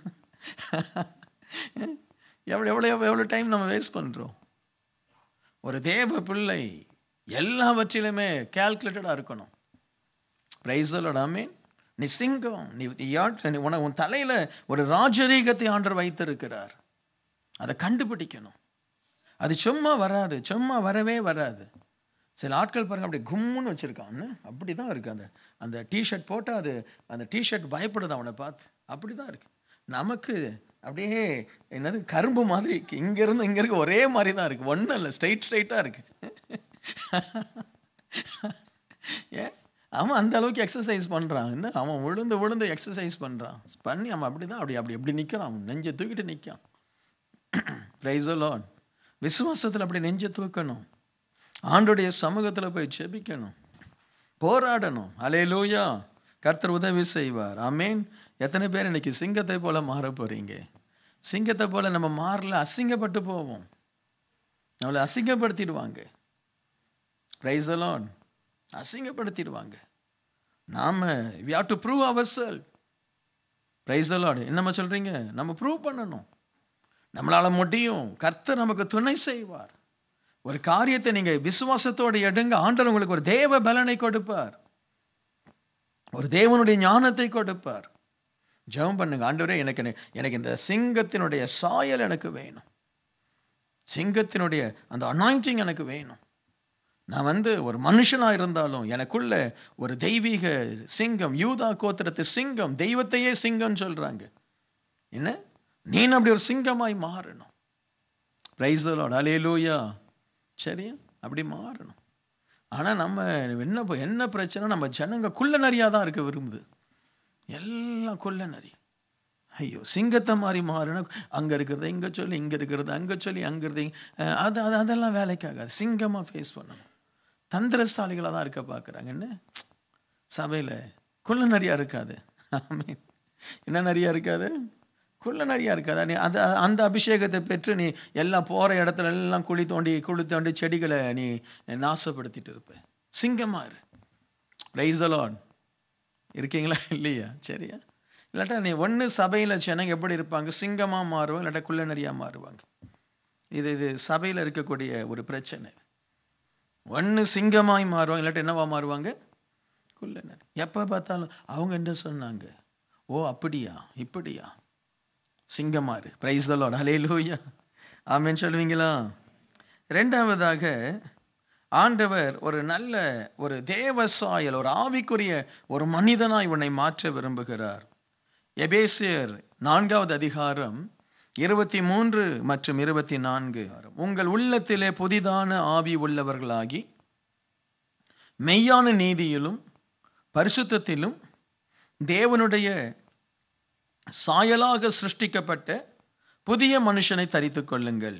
எவ்வளோ எவ்வளோ எவ்வளோ டைம் நம்ம வேஸ்ட் பண்ணுறோம். ஒரு தேவ பிள்ளை எல்லாவற்றிலுமே கால்குலேட்டடாக இருக்கணும். Praise the Lord. ஆமீன். நீ சிங்கம், நீ உன் தலையில் ஒரு ராஜரீகத்தை ஆண்டவர் வைத்திருக்கிறார். அதை கண்டுபிடிக்கணும். அது சும்மா வராது, சும்மா வரவே வராது. சில ஆட்கள் பாருங்க, அப்படியே கும்முன்னு வச்சுருக்கான்னு, அப்படி தான் இருக்குது. அந்த டிஷர்ட் போட்டால் அது அந்த டிஷர்ட் பயப்படுது அவனை பார்த்து. அப்படி தான் இருக்குது. நமக்கு அப்படியே என்னது கரும்பு மாதிரி இருக்குது. இங்கேருந்து இங்கே இருக்க ஒரே மாதிரி தான் இருக்குது, ஒன்றும் இல்லை, ஸ்ட்ரைட்டாக இருக்குது. அவன் அந்த அளவுக்கு எக்ஸசைஸ் பண்ணுறான். என்ன, அவன் விழுந்து எக்ஸசைஸ் பண்ணுறான். பண்ணி அவன் அப்படி தான் அப்படி நிற்கிறான். அவன் நெஞ்சை தூக்கிட்டு நிற்கான். Price the Lord. விசுவாசத்தில் அப்படி நெஞ்சை தூக்கணும். ஆண்டோடைய சமூகத்தில் போய் ஜெபிக்கணும், போராடணும். அல்லேலூயா. கர்த்தர் உதவி செய்வார். ஆமீன். எத்தனை பேர் இன்னைக்கு சிங்கத்தை போல மாற போறீங்க? சிங்கத்தை போல நம்ம மாறல, அசிங்கப்பட்டு போவோம். நம்மளை அசிங்கப்படுத்திடுவாங்க. Price the Lord. அசிங்கப்படுத்திடுவாங்க. நாம we have to prove ourselves. Praise the Lord. என்னம்மா சொல்றீங்க? நம்ம ப்ரூவ் பண்ணணும். நம்மளால முடியும். கர்த்தர் நமக்கு துணை செய்வார். ஒரு காரியத்தை நீங்க விசுவாசத்தோடு எடுங்க, ஆண்டவர் உங்களுக்கு ஒரு தேவ பலனை கொடுப்பார், ஒரு தேவனுடைய ஞானத்தை கொடுப்பார். ஜெபம் பண்ணுங்க, ஆண்டவரே எனக்கு இந்த சிங்கத்தினுடைய சாயல் எனக்கு வேணும், சிங்கத்தினுடைய அந்த அனாயிண்டிங் எனக்கு வேணும். நான் ஒரு மனுஷனாக இருந்தாலும் எனக்குள்ள ஒரு தெய்வீக சிங்கம், யூதா கோத்திரத்து சிங்கம், தெய்வத்தையே சிங்கம் சொல்றாங்க. என்ன, நீ அப்படி ஒரு சிங்கமாய் மாறணும். Praise the Lord. அல்லேலூயா. சரியா, அப்படி மாறணும். ஆனால் நம்ம என்ன பிரச்சனை, நம்ம ஜனங்க குள்ள நரியாக தான் இருக்க விரும்புது. எல்லாம் குள்ள நரி. ஐயோ, சிங்கத்தை மாதிரி மாறணும். அங்கே இருக்கிறத இங்கே சொல்லி, இங்கே இருக்கிறது அங்கே சொல்லி, அங்கே இருக்கிறது அதெல்லாம் வேலைக்காகாது. சிங்கமாக ஃபேஸ் பண்ணணும். தந்திரசாலிகளாக தான் இருக்க பார்க்குறாங்க. என்ன, சபையில் குள்ள நிறையா இருக்காது. ஆமீன். என்ன நிறையா இருக்காது? குள்ள நிறையா இருக்காது. நீ அந்த அபிஷேகத்தை பெற்று நீ எல்லாம் போகிற இடத்துல எல்லாம் குழி தோண்டி செடிகளை நீ நாசப்படுத்திட்டு இருப்ப. சிங்கமாக இரு. Praise the Lord. இருக்கீங்களா இல்லையா? சரியா. இல்லாட்டா நீ ஒன்று சபையில் ஜனங்க எப்படி இருப்பாங்க, சிங்கமாக மாறுவாங்க, இல்லாட்டா குள்ள நரியாக மாறுவாங்க. இது சபையில் இருக்கக்கூடிய ஒரு பிரச்சனை. ஒன்று சிங்கமாய் மாறுவாங்க, இல்லாட்டா என்னவா மாறுவாங்க, குள்ள நரி. எப்போ பார்த்தாலும் அவங்க என்ன சொன்னாங்க, ஓ அப்படியா இப்படியா, சிங்கமாறு. பிரைஸ் தி லார்ட், ஹல்லேலூயா, ஆமென் சொல்லுவீங்களா? ரெண்டாவதாக ஆண்டவர் ஒரு நல்ல ஒரு தேவ சாயல், ஒரு ஆவிக்குரிய ஒரு மனிதனாய் உன்னை மாற்ற விரும்புகிறார். எபேசியர் 4வது அதிகாரம் 23 மற்றும் 24, உங்கள் உள்ளத்திலே புதிதான ஆவி உள்ளவர்களாகி மெய்யான நீதியிலும் பரிசுத்தத்திலும் தேவனுடைய சாயலாக சிருஷ்டிக்கப்பட்ட புதிய மனுஷனை தரித்துக் கொள்ளுங்கள்.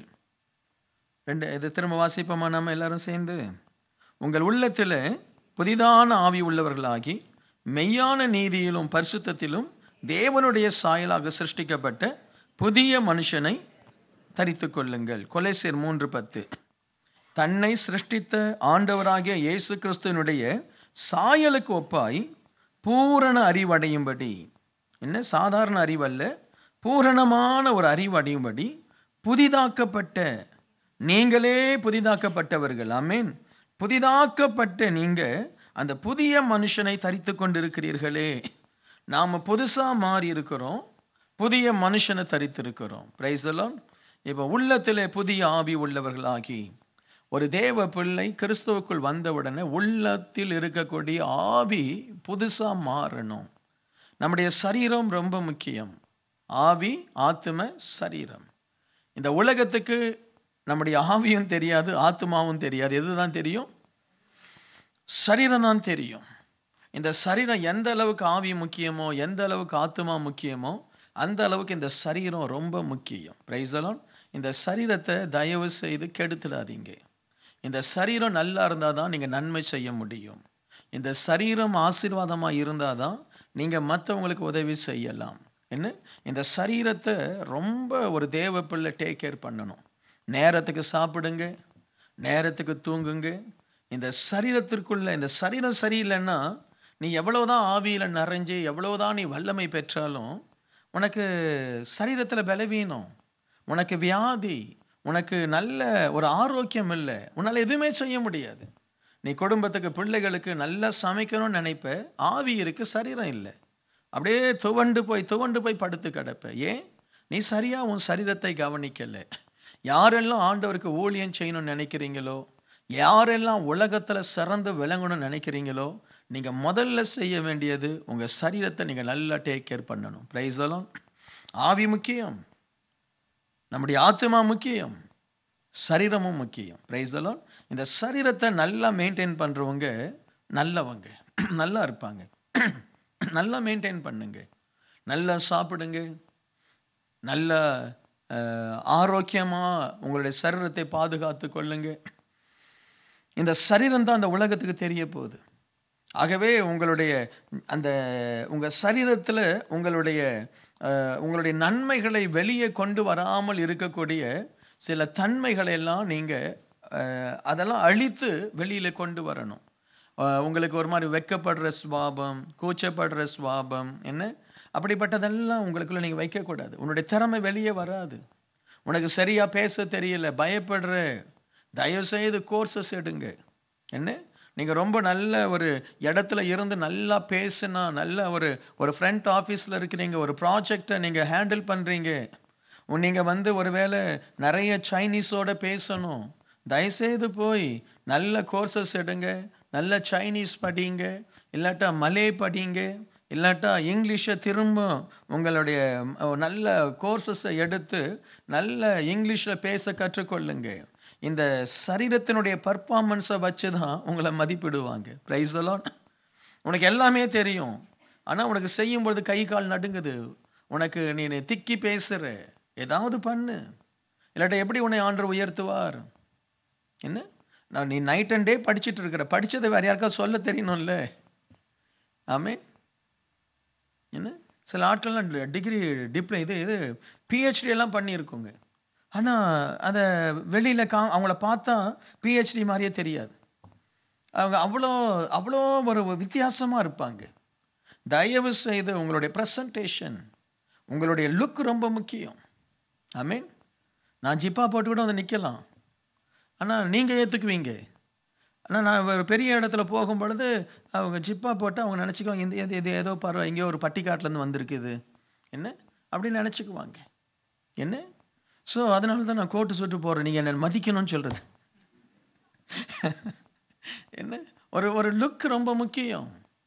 இது திரும்ப வாசிப்போமா நம்ம எல்லாரும் சேர்ந்து? உங்கள் உள்ளத்தில் புதிதான ஆவி உள்ளவர்களாகி மெய்யான நீதியிலும் பரிசுத்தத்திலும் தேவனுடைய சாயலாக சிருஷ்டிக்கப்பட்ட புதிய மனுஷனை தரித்து கொள்ளுங்கள். கொலோசியர் 3:10, தன்னை சிருஷ்டித்த ஆண்டவராகிய இயேசு கிறிஸ்துவினுடைய சாயலுக்கு ஒப்பாய் பூரண அறிவடையும்படி, என்ன சாதாரண அறிவல்ல, பூரணமான ஒரு அறிவடையும்படி புதிதாக்கப்பட்ட, நீங்களே புதிதாக்கப்பட்டவர்கள். ஆமென். புதிதாக்கப்பட்ட நீங்க அந்த புதிய மனுஷனை தரித்து கொண்டிருக்கிறீர்களே. நாம் புதுசாக மாறி இருக்கிறோம், புதிய மனுஷனை தரித்திருக்கிறோம். Price the Lord. இப்போ உள்ளத்திலே புதிய ஆவி உள்ளவர்களாகி, ஒரு தேவ பிள்ளை கிறிஸ்துவுக்குள் வந்தவுடனே உள்ளத்தில் இருக்கக்கூடிய ஆவி புதுசாக மாறணும். நம்முடைய சரீரம் ரொம்ப முக்கியம். ஆவி, ஆத்தும, சரீரம். இந்த உலகத்துக்கு நம்முடைய ஆவியும் தெரியாது, ஆத்மாவும் தெரியாது. எதுதான் தெரியும்? சரீரம் தான் தெரியும். இந்த சரீரம் எந்த அளவுக்கு ஆவி முக்கியமோ, எந்த அளவுக்கு ஆத்மா முக்கியமோ, அந்த அளவுக்கு இந்த சரீரம் ரொம்ப முக்கியம். Praise the Lord. இந்த சரீரத்தை தயவு செய்து கெடுத்துடாதீங்க. இந்த சரீரம் நல்லா இருந்தால் தான் நீங்கள் நன்மை செய்ய முடியும். இந்த சரீரம் ஆசீர்வாதமாக இருந்தால் தான் நீங்கள் மற்றவங்களுக்கு உதவி செய்யலாம். என்ன, இந்த சரீரத்தை ரொம்ப ஒரு தேவ பிள்ளை டேக் கேர் பண்ணணும். நேரத்துக்கு சாப்பிடுங்க, நேரத்துக்கு தூங்குங்க. இந்த சரீரத்திற்குள்ள இந்த சரீரம் சரியில்லைன்னா நீ எவ்வளோதான் ஆவியில் நிறைஞ்சு எவ்வளோதான் நீ வல்லமை பெற்றாலும் உனக்கு சரீரத்தில் பலவீனம், உனக்கு வியாதி, உனக்கு நல்ல ஒரு ஆரோக்கியம் இல்லை. உன்னால் எதுவுமே செய்ய முடியாது. நீ குடும்பத்துக்கு பிள்ளைகளுக்கு நல்லா சமைக்கணும்னு நினைப்ப, ஆவி இருக்கு, சரீரம் இல்லை. அப்படியே துவண்டு போய் படுத்து கிடப்ப. ஏன்? நீ சரியாக உன் சரீரத்தை கவனிக்கலை. யாரெல்லாம் ஆண்டவருக்கு ஊழியம் செய்யணும்னு நினைக்கிறீங்களோ, யாரெல்லாம் உலகத்தில் சிறந்து விளங்கணும்னு நினைக்கிறீங்களோ, நீங்கள் முதல்ல செய்ய வேண்டியது உங்கள் சரீரத்தை நீங்கள் நல்லா டேக் கேர் பண்ணணும். Praise the Lord. ஆவி முக்கியம், நம்முடைய ஆத்மா முக்கியம், சரீரமும் முக்கியம். Praise the Lord. இந்த சரீரத்தை நல்லா மெயின்டைன் பண்ணுறவங்க நல்லவங்க, நல்லா இருப்பாங்க. நல்லா மெயின்டைன் பண்ணுங்க, நல்லா சாப்பிடுங்க, நல்ல ஆரோக்கியமாக உங்களுடைய சரீரத்தை பாதுகாத்து கொள்ளுங்க. இந்த சரீரம் தான் அந்த உலகத்துக்கு தெரிய போகுது. ஆகவே உங்கள் சரீரத்தில் உங்களுடைய நன்மைகளை வெளியே கொண்டு வராமல் இருக்கக்கூடிய சில தன்மைகளை எல்லாம் நீங்கள் அதெல்லாம் அழித்து வெளியில் கொண்டு வரணும். உங்களுக்கு ஒரு மாதிரி வெட்கப்படுற சுபாவம், கூச்சப்படுற சுபாவம், என்ன அப்படிப்பட்டதெல்லாம் உங்களுக்குள்ள நீங்கள் வைக்கக்கூடாது. உன்னுடைய திறமை வெளியே வராது. உனக்கு சரியாக பேச தெரியல, பயப்படுற, தயவுசெய்து கோர்சஸ் எடுங்க. என்ன, நீங்கள் ரொம்ப நல்ல ஒரு இடத்துல இருந்து நல்லா பேசுனா, நல்ல ஒரு ஃப்ரண்ட் ஆஃபீஸில் இருக்கிறீங்க, ஒரு ப்ராஜெக்டை நீங்கள் ஹேண்டில் பண்ணுறீங்க, நீங்கள் ஒருவேளை நிறைய சைனீஸோட பேசணும், தயவுசெய்து போய் நல்ல கோர்சஸ் எடுங்க. நல்ல சைனீஸ் படிங்க, இல்லாட்டா மலே படிங்க, இல்லாட்டா இங்கிலீஷை திரும்ப உங்களுடைய நல்ல கோர்சஸை எடுத்து நல்ல இங்கிலீஷில் பேச கற்றுக்கொள்ளுங்க. இந்த சரீரத்தினுடைய பர்ஃபார்மன்ஸை வச்சு தான் உங்களை மதிப்பிடுவாங்க. Price the Lord. உனக்கு எல்லாமே தெரியும், ஆனால் உனக்கு செய்யும்பொழுது கை கால் நடுங்குது, உனக்கு நீ திக்கி பேசுகிற, ஏதாவது பண்ணு, இல்லாட்டா எப்படி உன்னை ஆண்டவர் உயர்த்துவார்? என்ன, நீ நைட் அண்ட் டே படிச்சுட்டு இருக்கிற, படித்ததை வேறு யாருக்காவது சொல்ல தெரியணும்ல. ஆமே. என்ன, சில ஆட்கள்லாம் டிகிரி இது பிஹெச்டி எல்லாம் பண்ணியிருக்கோங்க, ஆனால் அதை வெளியில் அவங்கள பார்த்தா பிஹெச்டி மாதிரியே தெரியாது. அவங்க அவ்வளோ ஒரு வித்தியாசமாக இருப்பாங்க. தயவு செய்து உங்களுடைய ப்ரெசன்டேஷன், உங்களுடைய லுக் ரொம்ப முக்கியம். ஐ மீன், நான் ஜிப்பா போட்டு கூட வந்து நிற்கலாம், ஆனால் நீங்கள் ஏற்றுக்குவீங்க. ஆனால் நான் ஒரு பெரிய இடத்துல போகும் பொழுது அவங்க ஜிப்பா போட்டு அவங்க நினச்சிக்குவாங்க, இந்த இது ஏதோ பரவாயில்ல, எங்கேயோ ஒரு பட்டிக்காட்டிலேருந்து வந்திருக்குது என்ன அப்படின்னு நினச்சிக்குவாங்க என்ன. ஸோ அதனால தான் நான் கோட்டு சுட்டு போடுறேன், நீங்கள் என்னை மதிக்கணும்னு சொல்கிறது என்ன. ஒரு லுக் ரொம்ப முக்கியம்.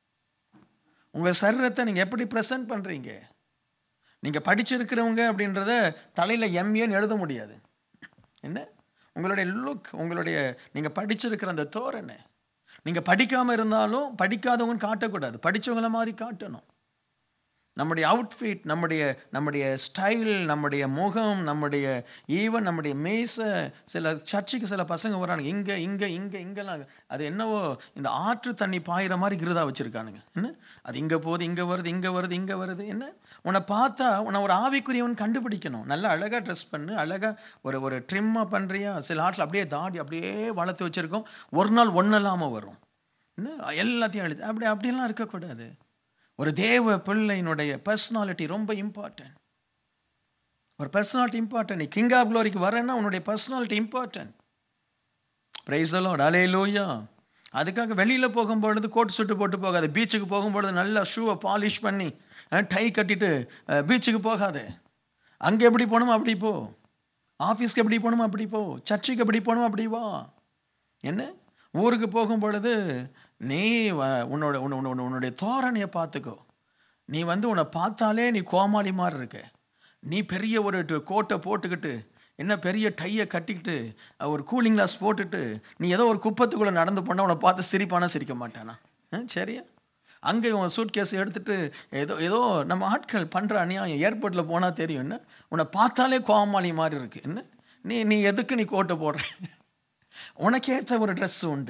உங்கள் சரீரத்தை நீங்கள் எப்படி ப்ரெசென்ட் பண்ணுறீங்க. நீங்கள் படிச்சிருக்கிறவங்க அப்படின்றத தலையில் எம்ஏன்னு எழுத முடியாது என்ன. உங்களுடைய லுக், உங்களுடைய நீங்கள் படிச்சிருக்கிற அந்த தோரணை, நீங்கள் படிக்காமல் இருந்தாலும் படிக்காதவங்கன்னு காட்டக்கூடாது, படித்தவங்கள மாதிரி காட்டணும். நம்முடைய அவுட்ஃபிட், நம்முடைய ஸ்டைல், நம்முடைய முகம், நம்முடைய ஈவன் நம்முடைய மேசை. சில சர்ச்சுக்கு சில பசங்க வரானுங்க, இங்கெல்லாம் அது என்னவோ இந்த ஆற்று தண்ணி பாயிற மாதிரி கிருதா வச்சுருக்கானுங்க என்ன. அது இங்கே போகுது, இங்கே வருது என்ன. உன்னை பார்த்தா உன்னை ஒரு ஆவிக்குரியவன் கண்டுபிடிக்கணும். நல்லா அழகாக ட்ரெஸ் பண்ணு, அழகாக ஒரு ட்ரிம்மாக பண்ணுறியா. சில ஆட்டில் அப்படியே தாடி அப்படியே வளர்த்து வச்சுருக்கோம், ஒரு நாள் ஒன்றும் இல்லாமல் வரும் என்ன. எல்லாத்தையும் எழுது அப்படியெல்லாம் இருக்கக்கூடாது. ஒரு தேவ பிள்ளையினுடைய பர்சனாலிட்டி ரொம்ப இம்பார்ட்டன்ட். ஒரு பர்சனாலிட்டி இம்பார்ட்டன்ட். நீ கிங் ஆஃப் க்ளோரிக்கு வரேன்னா உன்னுடைய personality important. Praise the Lord, hallelujah. அதுக்காக வெளியில் போகும்பொழுது கோட் சுட்டு போட்டு போகாது. பீச்சுக்கு போகும்பொழுது நல்லா ஷூவை பாலிஷ் பண்ணி டை கட்டிட்டு பீச்சுக்கு போகாது. அங்கே எப்படி போகணுமோ அப்படி போ, ஆஃபீஸ்க்கு எப்படி போகணுமோ அப்படி போ, சர்ச்சுக்கு எப்படி போகணுமோ அப்படி வா என்ன. ஊருக்கு போகும் பொழுது நீ உன்னுடைய தோரணையை பார்த்துக்கோ. நீ உன்னை பார்த்தாலே நீ கோமாளி மாதிரி இருக்க. நீ பெரிய ஒரு கோட்டை போட்டுக்கிட்டு என்ன, பெரிய டையை கட்டிக்கிட்டு ஒரு கூலிங் கிளாஸ் போட்டுட்டு நீ ஏதோ ஒரு குப்பத்துக்குள்ளே நடந்து போனால் உன்னை பார்த்து சிரிப்பானா சிரிக்க மாட்டானா? சரியா? அங்கே உன் சூட் கேஸ் எடுத்துகிட்டு ஏதோ நம்ம ஆட்கள் பண்ணுற அநியாயம் ஏர்போர்ட்டில் போனால் தெரியும் என்ன. உன்னை பார்த்தாலே கோமாளி மாதிரி இருக்கு என்ன. நீ எதுக்கு நீ கோட்டை போடுற? உனக்கு ஏற்ற ஒரு ட்ரெஸ் உண்டு,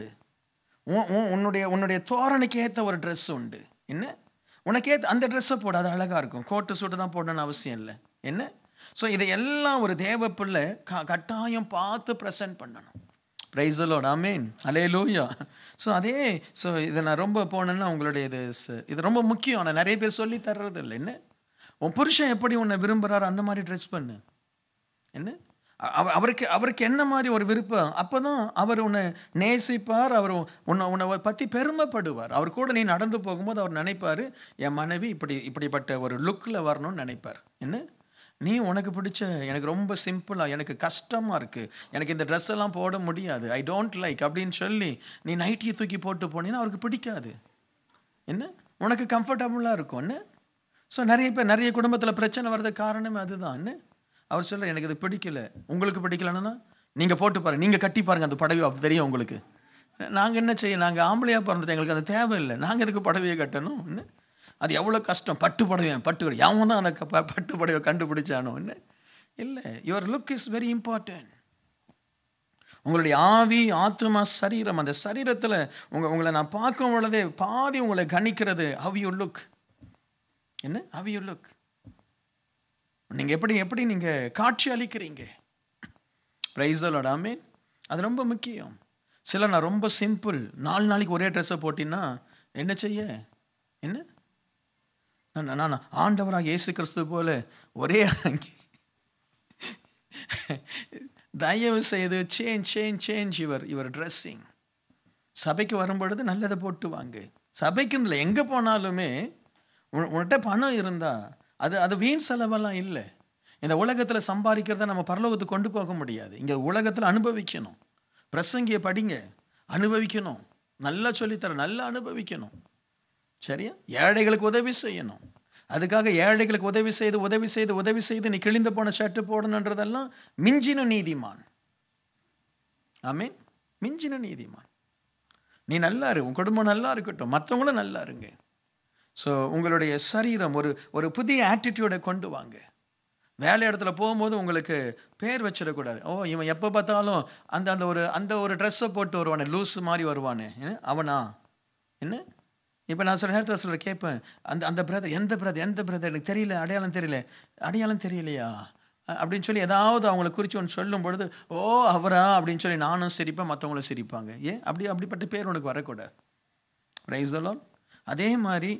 உன்னுடைய தோரணைக்கு ஏற்ற ஒரு ட்ரெஸ் உண்டு என்ன. உனக்கு ஏற்ற அந்த ட்ரெஸ்ஸை போட, அது அழகாக இருக்கும். கோட்டு சூட்டு தான் போடணும்னு அவசியம் இல்லை என்ன. ஸோ இதையெல்லாம் ஒரு தேவ பிள்ளை கட்டாயம் பார்த்து ப்ரெசென்ட் பண்ணணும். Praise the Lord, amen, hallelujah. So இதை நான் ரொம்ப போனேன்னா உங்களுடைய இது ரொம்ப முக்கியம். ஆனால் நிறைய பேர் சொல்லி தர்றது இல்லை என்ன. உன் புருஷன் எப்படி உன்னை விரும்புகிறாரோ அந்த மாதிரி ட்ரெஸ் பண்ணு என்ன. அவருக்கு என்ன மாதிரி ஒரு விருப்பம், அப்போ தான் அவர் உன்னை நேசிப்பார், அவர் உன்னை பற்றி பெருமைப்படுவார். அவர் கூட நீ நடந்து போகும்போது அவர் நினைப்பார், என் மனைவி இப்படிப்பட்ட ஒரு லுக்கில் வரணும்னு நினைப்பார் என்ன. நீ உனக்கு பிடிச்ச, எனக்கு ரொம்ப சிம்பிளாக, எனக்கு கஷ்டமாக இருக்குது, எனக்கு இந்த ட்ரெஸ் எல்லாம் போட முடியாது, ஐ டோன்ட் லைக் அப்படின்னு சொல்லி நீ நைட்டியை தூக்கி போட்டு போனீங்கன்னா அவருக்கு பிடிக்காது என்ன. உனக்கு கம்ஃபர்டபுளாக இருக்கும் என்ன. ஸோ நிறைய குடும்பத்தில் பிரச்சனை வர்றதுக்கு காரணமே அதுதான் என்ன. அவர் சொல்ல, எனக்கு இது பிடிக்கல, உங்களுக்கு பிடிக்கலன்னா நீங்கள் போட்டு பாருங்கள், நீங்கள் கட்டி பாருங்கள் அந்த புடவை, அப்போ தெரியும் உங்களுக்கு. நாங்கள் என்ன செய்ய, நாங்கள் ஆம்பளையாக பிறந்தது, எங்களுக்கு அது தேவையில்லை, நாங்கள் எதுக்கு புடவையை கட்டணும் என்ன. அது எவ்வளோ கஷ்டம், பட்டு புடவை எவன் தான் அந்த பட்டு புடவை கண்டுபிடிச்சானோ என்ன. இல்லை, your look is very important. உங்களுடைய ஆவி, ஆத்மா, சரீரம், அந்த சரீரத்தில் உங்களை நான் பார்க்கும் பொழுதே பாதி உங்களை கணிக்கிறது ஹவ் யூ லுக் என்ன. ஹவ் யூ லுக், நீங்கள் எப்படி நீங்கள் காட்சி அளிக்கிறீங்க. பிரைஸ் தி லார்ட், ஆமென். அது ரொம்ப முக்கியம். சில நான் ரொம்ப சிம்பிள், 4 நாளைக்கு ஒரே ட்ரெஸ்ஸை போட்டின்னா என்ன செய்ய என்ன. நான் ஆண்டவராக இயேசு கிறிஸ்து போல ஒரே தயவு செய்து சேஞ்ச் யுவர் ட்ரெஸ்ஸிங். சபைக்கு வரும்பொழுது நல்லதை போட்டு வாங்க. சபைக்குன்னு இல்லை, எங்கே போனாலுமே உன்கிட்ட பணம் இருந்தால் அது வீண் செலவெல்லாம் இல்லை. இந்த உலகத்தில் சம்பாதிக்கிறத நம்ம பரலோகத்துக்கு கொண்டு போக முடியாது. இங்கே உலகத்தில் அனுபவிக்கணும். பிரசங்கியை படிங்க, அனுபவிக்கணும். நல்லா சொல்லித்தர, நல்லா அனுபவிக்கணும். சரியா? ஏழைகளுக்கு உதவி செய்யணும். அதுக்காக ஏழைகளுக்கு உதவி செய்து நீ கிழிந்து போன ஷர்ட்டு போடணுன்றதெல்லாம் மிஞ்சின நீதிமான். ஆமென், மிஞ்சின நீதிமான். நீ நல்லா இரு, உன் குடும்பம் நல்லா இருக்கட்டும், மற்றவங்களும் நல்லா இருங்க. ஸோ உங்களுடைய சரீரம் ஒரு புதிய ஆட்டிடியூடை கொண்டு வாங்க. வேலை இடத்துல போகும்போது உங்களுக்கு பேர் வச்சிடக்கூடாது. இவன் எப்போ பார்த்தாலும் அந்த ஒரு ட்ரெஸ்ஸை போட்டு வருவானே, லூஸு மாதிரி வருவானே, அவனா என்ன. இப்போ நான் சில நேரத்தில் கேட்பேன், அந்த பிரதர் எந்த பிரதர் எனக்கு தெரியல, அடையாளம் தெரியலையா அப்படின்னு சொல்லி ஏதாவது அவங்களை குறித்து ஒன்று சொல்லும் பொழுது, அவரா அப்படின்னு சொல்லி நானும் சிரிப்பேன், மற்றவங்களும் சிரிப்பாங்க. அப்படிப்பட்ட பேர் உனக்கு வரக்கூடாது. Praise the Lord. அதே மாதிரி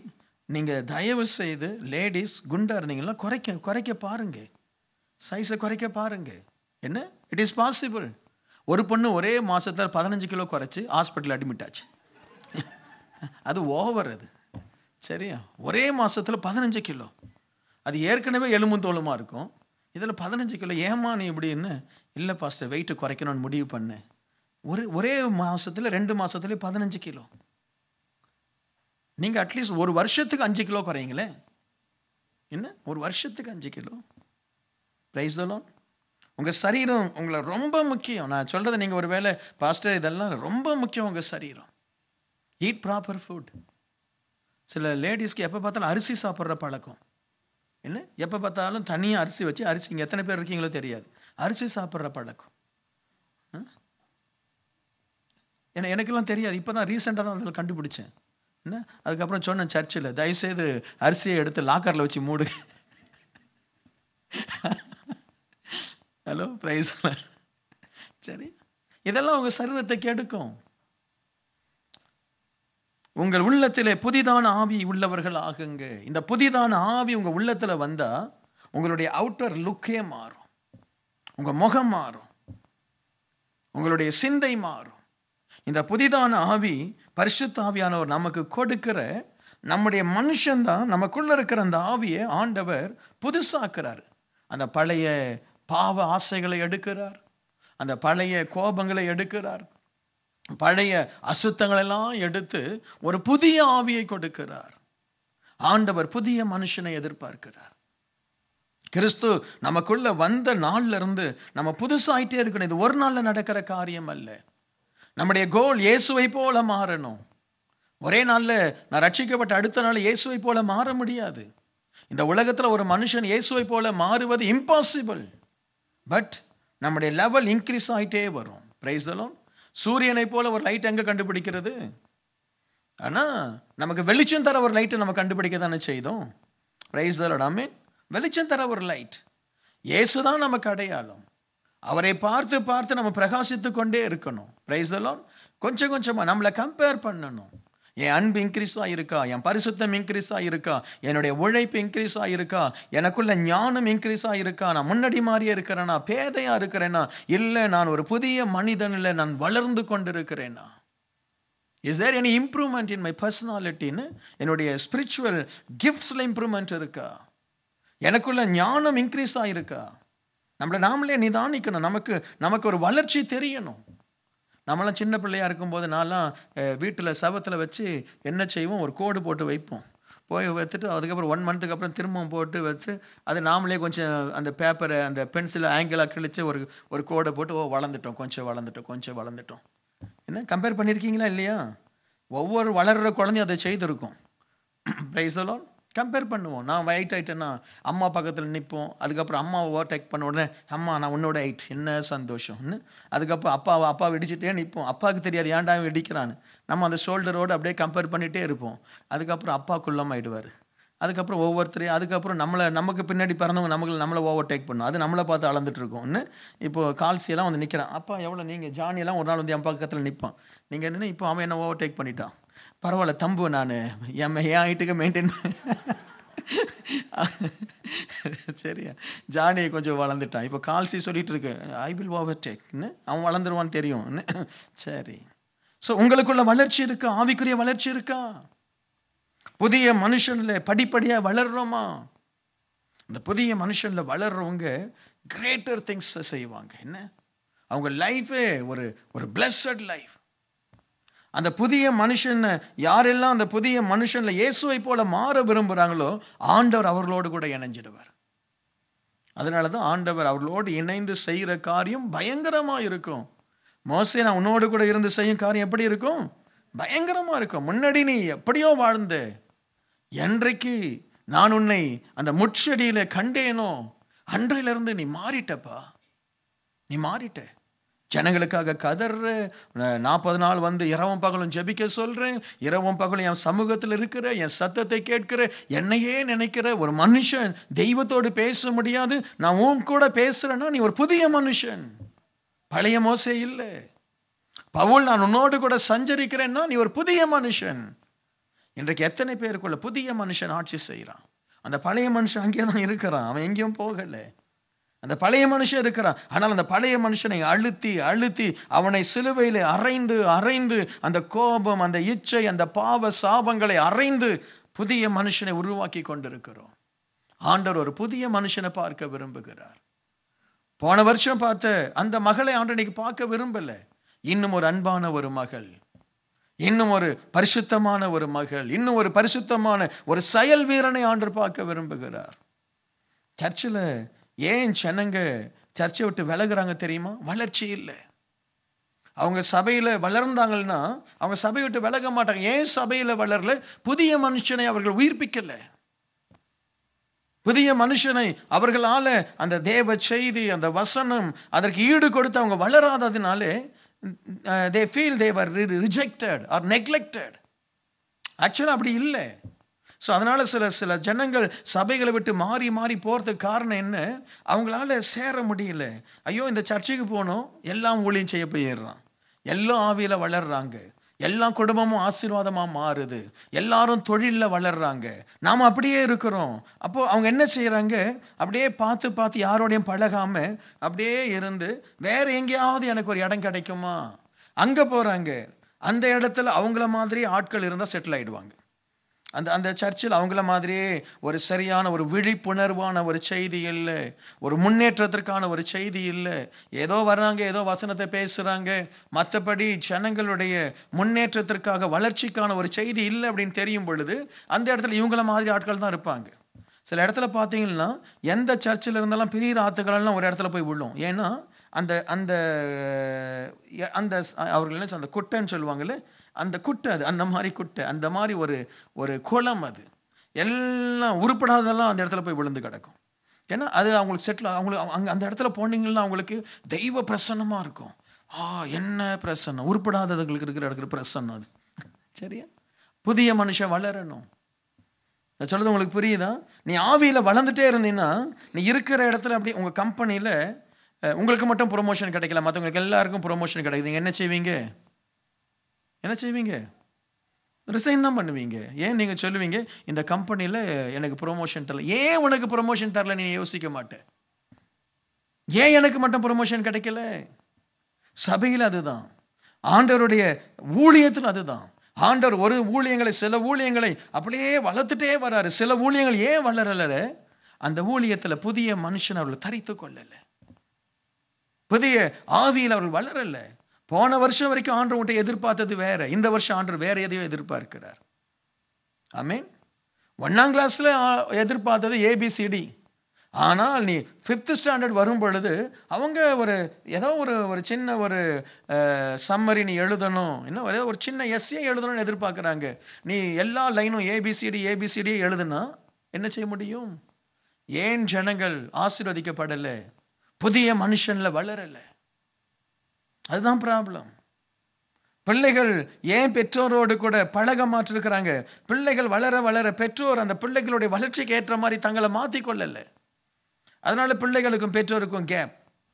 நீங்கள் தயவு செய்து லேடிஸ் குண்டாக இருந்தீங்கன்னா குறைக்க பாருங்க, சைஸை குறைக்க பாருங்க. என்ன, இட் இஸ் பாசிபிள். ஒரு பொண்ணு ஒரே மாதத்தில் 15 கிலோ குறைச்சி ஹாஸ்பிட்டல் அட்மிட் ஆச்சு. அது ஓவர். அது சரியா? ஒரே மாதத்தில் 15 கிலோ. அது ஏற்கனவே எலும்பும் தோலுமாக இருக்கும், இதில் 15 கிலோ. ஏமா நீ இப்படின்னு? இல்லை பாஸ்டர், வெயிட்டு குறைக்கணும்னு முடிவு பண்ணேன். ஒரே மாதத்தில் 2 மாதத்துலேயே 15 கிலோ. நீங்கள் அட்லீஸ்ட் ஒரு வருஷத்துக்கு 5 கிலோ குறையுங்களே. என்ன, ஒரு வருஷத்துக்கு 5 கிலோ. Price the Lord. உங்கள் சரீரம் உங்களை ரொம்ப முக்கியம். நான் சொல்கிறது நீங்கள் ஒரு வேளை பாஸ்டர் இதெல்லாம் ரொம்ப முக்கியம். உங்கள் சரீரம், ஈட் ப்ராப்பர் ஃபுட். சில லேடிஸ்க்கு எப்போ பார்த்தாலும் அரிசி சாப்பிட்ற பழக்கம். என்ன, எப்போ பார்த்தாலும் தனியாக அரிசி வச்சு, அரிசி இங்கே எத்தனை பேர் இருக்கீங்களோ தெரியாது, அரிசி சாப்பிட்ற பழக்கம். ஏன்னா எனக்கெல்லாம் தெரியாது, இப்போ தான் ரீசெண்டாக தான் அதில் கண்டுபிடிச்சேன். என்ன, அதுக்கப்புறம் சொன்னேன் சர்ச்சில், தயவுசெய்து அரிசியை எடுத்து லாக்கரில் வச்சு மூடு. Hello, price. சரி, இதெல்லாம் உங்கள் சரீரத்தை கெடுக்கும். உங்கள் உள்ளத்திலே புதிதான ஆவி உள்ளவர்கள் ஆகுங்க. இந்த புதிதான ஆவி உங்கள் உள்ளத்தில் வந்தால் உங்களுடைய அவுட்டர் லுக்கே மாறும், உங்கள் முகம் மாறும், உங்களுடைய சிந்தை மாறும். இந்த புதிதான ஆவி பரிசுத்த ஆவியானவர் நமக்கு கொடுக்கிற நம்முடைய மனுஷன்தான். நமக்குள்ள இருக்கிற அந்த ஆவியை ஆண்டவர் புதுசாக்குறார். அந்த பழைய பாவ ஆசைகளை எடுக்கிறார், அந்த பழைய கோபங்களை எடுக்கிறார், பழைய அசுத்தங்களெல்லாம் எடுத்து ஒரு புதிய ஆவியை கொடுக்கிறார். ஆண்டவர் புதிய மனுஷனை எதிர்பார்க்கிறார். கிறிஸ்து நமக்குள்ள வந்த நாள்ல இருந்து நம்ம புதுசாயிட்டே இருக்கணும். இது ஒரு நாள்ல நடக்கிற காரியம் அல்ல. நம்முடைய கோல் இயேசுவை போல மாறணும். ஒரே நாள்ல நான் ரட்சிக்கப்பட்ட அடுத்த நாள் இயேசுவை போல மாற முடியாது. இந்த உலகத்துல ஒரு மனுஷன் இயேசுவை போல மாறுவது இம்பாசிபிள். பட் நம்முடைய லெவல் இன்க்ரீஸ் ஆகிட்டே வரும். Praise the Lord. சூரியனை போல ஒரு லைட் எங்கே கண்டுபிடிக்கிறது? ஆனால் நமக்கு வெளிச்சம் தர ஒரு லைட்டை நம்ம கண்டுபிடிக்க தானே செய்தோம். Praise the Lord. ஆமென். வெளிச்சம் தர ஒரு லைட். இயேசு தான் நமக்கு அடையாளம். அவரை பார்த்து பார்த்து நம்ம பிரகாசித்து கொண்டே இருக்கணும். Praise the Lord. கொஞ்சம் கொஞ்சமாக நம்மளை கம்பேர் பண்ணணும். என் அன்பு இன்க்ரீஸ் ஆகிருக்கா, என் பரிசுத்தம் இன்க்ரீஸ் ஆகிருக்கா, என்னுடைய உழைப்பு இன்க்ரீஸ் ஆகிருக்கா, எனக்குள்ள ஞானம் இன்க்ரீஸ் ஆகிருக்கா, நான் முன்னாடி மாதிரியே இருக்கிறேனா, பேதையாக இருக்கிறேனா, இல்லை நான் ஒரு புதிய மனிதனில் நான் வளர்ந்து கொண்டு இருக்கிறேனா? Is there any improvement in my பர்சனாலிட்டின்னு என்னுடைய ஸ்பிரிச்சுவல் கிஃப்ட்ஸில் இம்ப்ரூவ்மெண்ட் இருக்கா? எனக்குள்ள ஞானம் இன்க்ரீஸ் ஆகிருக்கா? நம்மளை நாமளே நிதானிக்கணும். நமக்கு ஒரு வளர்ச்சி தெரியணும். நம்மளாம் சின்ன பிள்ளையாக இருக்கும்போது நான்லாம் வீட்டில் சவத்தில் வச்சு என்ன செய்வோம், ஒரு கோடு போட்டு வைப்போம். போய் வைத்துட்டு அதுக்கப்புறம் 1 மந்த்துக்கு அப்புறம் திரும்பவும் போட்டு வச்சு அது நாமளே கொஞ்சம் அந்த பேப்பரை அந்த பென்சிலை ஆங்கிளாக கிழிச்சு ஒரு கோடை போட்டு வளர்ந்துட்டோம், கொஞ்சம் வளர்ந்துட்டோம். என்ன கம்பேர் பண்ணியிருக்கீங்களா இல்லையா? ஒவ்வொரு வளர்கிற குழந்தையும் அதை செய்திருக்கும். Price the Lord. கம்பேர் பண்ணுவோம். நான் வெயிட் ஆகிட்டேன்னா அம்மா பக்கத்தில் நிற்போம். அதுக்கப்புறம் அம்மாவை ஓவர்டேக் பண்ண உடனே அம்மா நான் உன்னோட ஹைட், என்ன சந்தோஷம்னு. அதுக்கப்புறம் அப்பாவை இடிச்சுட்டே நிற்போம். அப்பாவுக்கு தெரியாது ஏன்டா இடிக்கிறான்னு. நம்ம அந்த ஷோல்டரோடு அப்படியே கம்பேர் பண்ணிகிட்டே இருப்போம். அதுக்கப்புறம் அப்பா குள்ளமாயிடுவார். அதுக்கப்புறம் ஒவ்வொருத்தரையும் அதுக்கப்புறம் நமக்கு பின்னாடி பிறந்தவங்க நம்மளை ஓவர்டேக் பண்ணும். அது நம்மளை பார்த்து அளந்துட்டு இருக்கோம்னு. இப்போது கால்சியெல்லாம் வந்து நிற்கிறான். அப்பா எவ்வளோ நீங்கள் ஜானியெல்லாம் ஒரு நாள் வந்து என் பக்கத்தில் நிற்பான். நீங்கள் என்னென்னா இப்போ அவன் என்ன ஓவர்டேக் பண்ணிட்டான். பரவாயில்ல தம்பு, நான் என் ஹைட்டுக்கு மெயின்டைன் சரியா. ஜானியை கொஞ்சம் வளர்ந்துட்டான். இப்போ கால்சி சொல்லிட்டு இருக்கு ஐ வில் ஓவர்டேக்னு. அவன் வளர்ந்துருவான்னு தெரியும். சரி. ஸோ உங்களுக்குள்ள வளர்ச்சி இருக்கா? ஆவிக்குரிய வளர்ச்சி இருக்கா? புதிய மனுஷன்ல படிப்படியாக வளர்றோமா? இந்த புதிய மனுஷன்ல வளர்றவங்க கிரேட்டர் திங்ஸ் செய்வாங்க. என்ன, அவங்க லைஃபே ஒரு பிளஸட் லைஃப். அந்த புதிய மனுஷன் யாரெல்லாம் அந்த புதிய மனுஷன்ல இயேசுவை போல மாற விரும்புகிறாங்களோ ஆண்டவர் அவர்களோடு கூட இணைஞ்சிடுவார். அதனால தான் ஆண்டவர் அவர்களோடு இணைந்து செய்கிற காரியம் பயங்கரமாக இருக்கும். மோசே நான் உன்னோடு கூட இருந்து செய்யும் காரியம் எப்படி இருக்கும்? பயங்கரமாக இருக்கும். முன்னாடி நீ எப்படியோ வாழ்ந்த, என்றைக்கு நான் உன்னை அந்த முட்செடியில கண்டேனோ அன்றையிலிருந்து நீ மாறிட்டப்பா, நீ மாறிட்ட. ஜனங்களுக்காக கதற 40 நாள் வந்து இரவும் பகலும் ஜெபிக்க சொல்கிறேன். இரவும் பகலும் என் சமூகத்தில் இருக்கிற, என் சத்தத்தை கேட்கிற, என்னையே நினைக்கிற ஒரு மனுஷன் தெய்வத்தோடு பேச முடியாது. நான் உன் கூட பேசுகிறேன்னா நீ ஒரு புதிய மனுஷன், பழைய மோசே இல்லை. பவுல் நான் உன்னோடு கூட சஞ்சரிக்கிறேன்னா நீ ஒரு புதிய மனுஷன். இன்றைக்கு எத்தனை பேருக்குள்ள புதிய மனுஷன் ஆட்சி செய்கிறான்? அந்த பழைய மனுஷன் அங்கே தான் இருக்கிறான், அவன் எங்கேயும் போகலை. அந்த பழைய மனுஷன் இருக்கிறான், ஆனால் அந்த பழைய மனுஷனை அழுத்தி அழுத்தி அவனை சிலுவையில் அறைந்து அறைந்து அந்த கோபம், அந்த இச்சை, அந்த பாவ சாபங்களை அறைந்து புதிய மனுஷனை உருவாக்கி கொண்டிருக்கிறோம். ஆண்டவர் ஒரு புதிய மனுஷனை பார்க்க விரும்புகிறார். போன வருஷம் பார்த்த அந்த மகளை ஆண்டவருக்கு பார்க்க விரும்பல. இன்னும் ஒரு அன்பான ஒரு மகள், இன்னும் ஒரு பரிசுத்தமான ஒரு மகள், இன்னும் ஒரு பரிசுத்தமான ஒரு செயல் வீரனை ஆண்டவர் பார்க்க விரும்புகிறார். சர்ச்சில் ஏன் ஜனங்க சர்ச்சை விட்டு விலகுறாங்க தெரியுமா? வளர்ச்சி இல்லை. அவங்க சபையில் வளர்ந்தாங்கன்னா அவங்க சபையை விட்டு விலக மாட்டாங்க. ஏன் சபையில் வளரல? புதிய மனுஷனை அவர்கள் உயிர்ப்பிக்கல. புதிய மனுஷனை அவர்களால் அந்த தேவ செய்தி, அந்த வசனம் அதற்கு ஈடு கொடுத்து அவங்க வளராததுனாலே they feel they were rejected or neglected. ஆக்சுவலாக அப்படி இல்லை. ஸோ அதனால் சில ஜனங்கள் சபைகளை விட்டு மாறி மாறி போகிறதுக்கு காரணம் என்ன? அவங்களால சேர முடியல. ஐயோ, இந்த சர்ச்சுக்கு போகணும், எல்லாம் ஊழியம் செய்ய போயிடுறான், எல்லாம் ஆவியில் வளர்றாங்க, எல்லா குடும்பமும் ஆசீர்வாதமாக மாறுது, எல்லாரும் தொழிலில் வளர்றாங்க, நாம் அப்படியே இருக்கிறோம். அப்போது அவங்க என்ன செய்கிறாங்க? அப்படியே பார்த்து பார்த்து யாரோடையும் பழகாமல் அப்படியே இருந்து வேறு எங்கேயாவது எனக்கு ஒரு இடம் கிடைக்குமா அங்கே போகிறாங்க. அந்த இடத்துல அவங்கள மாதிரி ஆட்கள் இருந்தால் செட்டில் ஆகிடுவாங்க. அந்த சர்ச்சில் அவங்கள மாதிரியே ஒரு சரியான ஒரு விழிப்புணர்வான ஒரு செய்தி இல்லை, ஒரு முன்னேற்றத்திற்கான ஒரு செய்தி இல்லை. ஏதோ வர்றாங்க, ஏதோ வசனத்தை பேசுகிறாங்க, மற்றபடி ஜனங்களுடைய முன்னேற்றத்திற்காக வளர்ச்சிக்கான ஒரு செய்தி இல்லை அப்படின்னு தெரியும் பொழுது அந்த இடத்துல இவங்கள மாதிரி ஆட்கள் தான் இருப்பாங்க. சில இடத்துல பார்த்தீங்கன்னா எந்த சர்ச்சில் இருந்தாலும் பெரிய ஆத்துக்களெல்லாம் ஒரு இடத்துல போய் விழும். ஏன்னா அந்த அந்த அந்த அவர்கள் என்ன அந்த குட்டைன்னு சொல்லுவாங்கல்ல, அந்த குட்டை, அது அந்த மாதிரி குட்டை, அந்த மாதிரி ஒரு குளம், அது எல்லாம் உருப்படாதெல்லாம் அந்த இடத்துல போய் விழுந்து கிடக்கும். ஏன்னா அது அவங்களுக்கு செட்டில், அவங்களுக்கு அங்கே அந்த இடத்துல போனீங்கன்னா அவங்களுக்கு தெய்வ பிரசன்னமாக இருக்கும். என்ன பிரசன்னம், உருப்படாததுங்களுக்கு இருக்கிற பிரசன்னம் அது. சரியா? புதிய மனுஷன் வளரணும். நான் சொல்கிறது உங்களுக்கு புரியுதா? நீ ஆவியில் வளர்ந்துட்டே இருந்தீங்கன்னா நீ இருக்கிற இடத்துல அப்படி உங்கள் கம்பெனியில் உங்களுக்கு மட்டும் ப்ரொமோஷன் கிடைக்கல, மற்றவங்களுக்கு எல்லாருக்கும் ப்ரொமோஷன் கிடைக்குது. நீங்கள் என்ன செய்வீங்க? ரிசைன் தான் பண்ணுவீங்க. ஏன் நீங்கள் சொல்லுவீங்க, இந்த கம்பெனியில் எனக்கு ப்ரொமோஷன் தரல. ஏன் உனக்கு ப்ரொமோஷன் தரல நீ யோசிக்க மாட்டேன். ஏன் எனக்கு மட்டும் ப்ரொமோஷன் கிடைக்கல? சபையில் அதுதான், ஆண்டவருடைய ஊழியத்தில் அதுதான். ஆண்டவர் ஒரு ஊழியங்களை, சில ஊழியங்களை அப்படியே வளர்த்துட்டே வராரு. சில ஊழியங்கள் ஏன் வளரல? அந்த ஊழியத்தில் புதிய மனுஷன் அவர்கள் தரித்து கொள்ளலை, புதிய ஆவியில் அவர்கள் வளரல. போன வருஷம் வரைக்கும் ஆண்டவர் உன்கிட்ட எதிர்பார்த்தது வேற, இந்த வருஷம் ஆண்டவர் வேற எதையோ எதிர்பார்க்கிறார். ஆமென். 1ஆம் கிளாஸ்ல எதிர்பார்த்தது ABCD, ஆனால் நீ 5th ஸ்டாண்டர்ட் வரும் பொழுது அவங்க ஏதோ ஒரு சின்ன ஒரு சம்மரி நீ எழுதணும், இன்னும் ஏதோ ஒரு சின்ன எஸ்ஏ எழுதணும்னு எதிர்பார்க்குறாங்க. நீ எல்லா லைனும் ABCD எழுதுனா என்ன செய்ய முடியும்? ஏன் ஜனங்கள் ஆசீர்வதிக்கப்படலை? புதிய மனுஷன்ல வளரலை. அதுதான் ப்ராப்ளம். பிள்ளைகள் ஏன் பெற்றோரோடு கூட பழக மாற்றிருக்கிறாங்க? பிள்ளைகள் வளர வளர பெற்றோர் அந்த பிள்ளைகளுடைய வளர்ச்சிக்கு ஏற்ற மாதிரி தங்களை மாற்றிக்கொள்ளலை. அதனால பிள்ளைகளுக்கும் பெற்றோருக்கும் கேப்.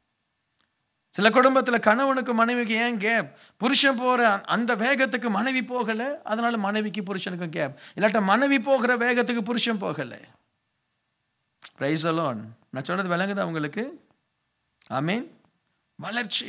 சில குடும்பத்தில் கணவனுக்கும் மனைவிக்கு ஏன் கேப்? புருஷன் போகிற அந்த வேகத்துக்கு மனைவி போகலை, அதனால மனைவிக்கு புருஷனுக்கும் கேப். இல்லாட்ட மனைவி போகிற வேகத்துக்கு புருஷன் போகலை. Praise the Lord. நான் சொன்னது விளங்குதா உங்களுக்கு? ஆமென். வளர்ச்சி.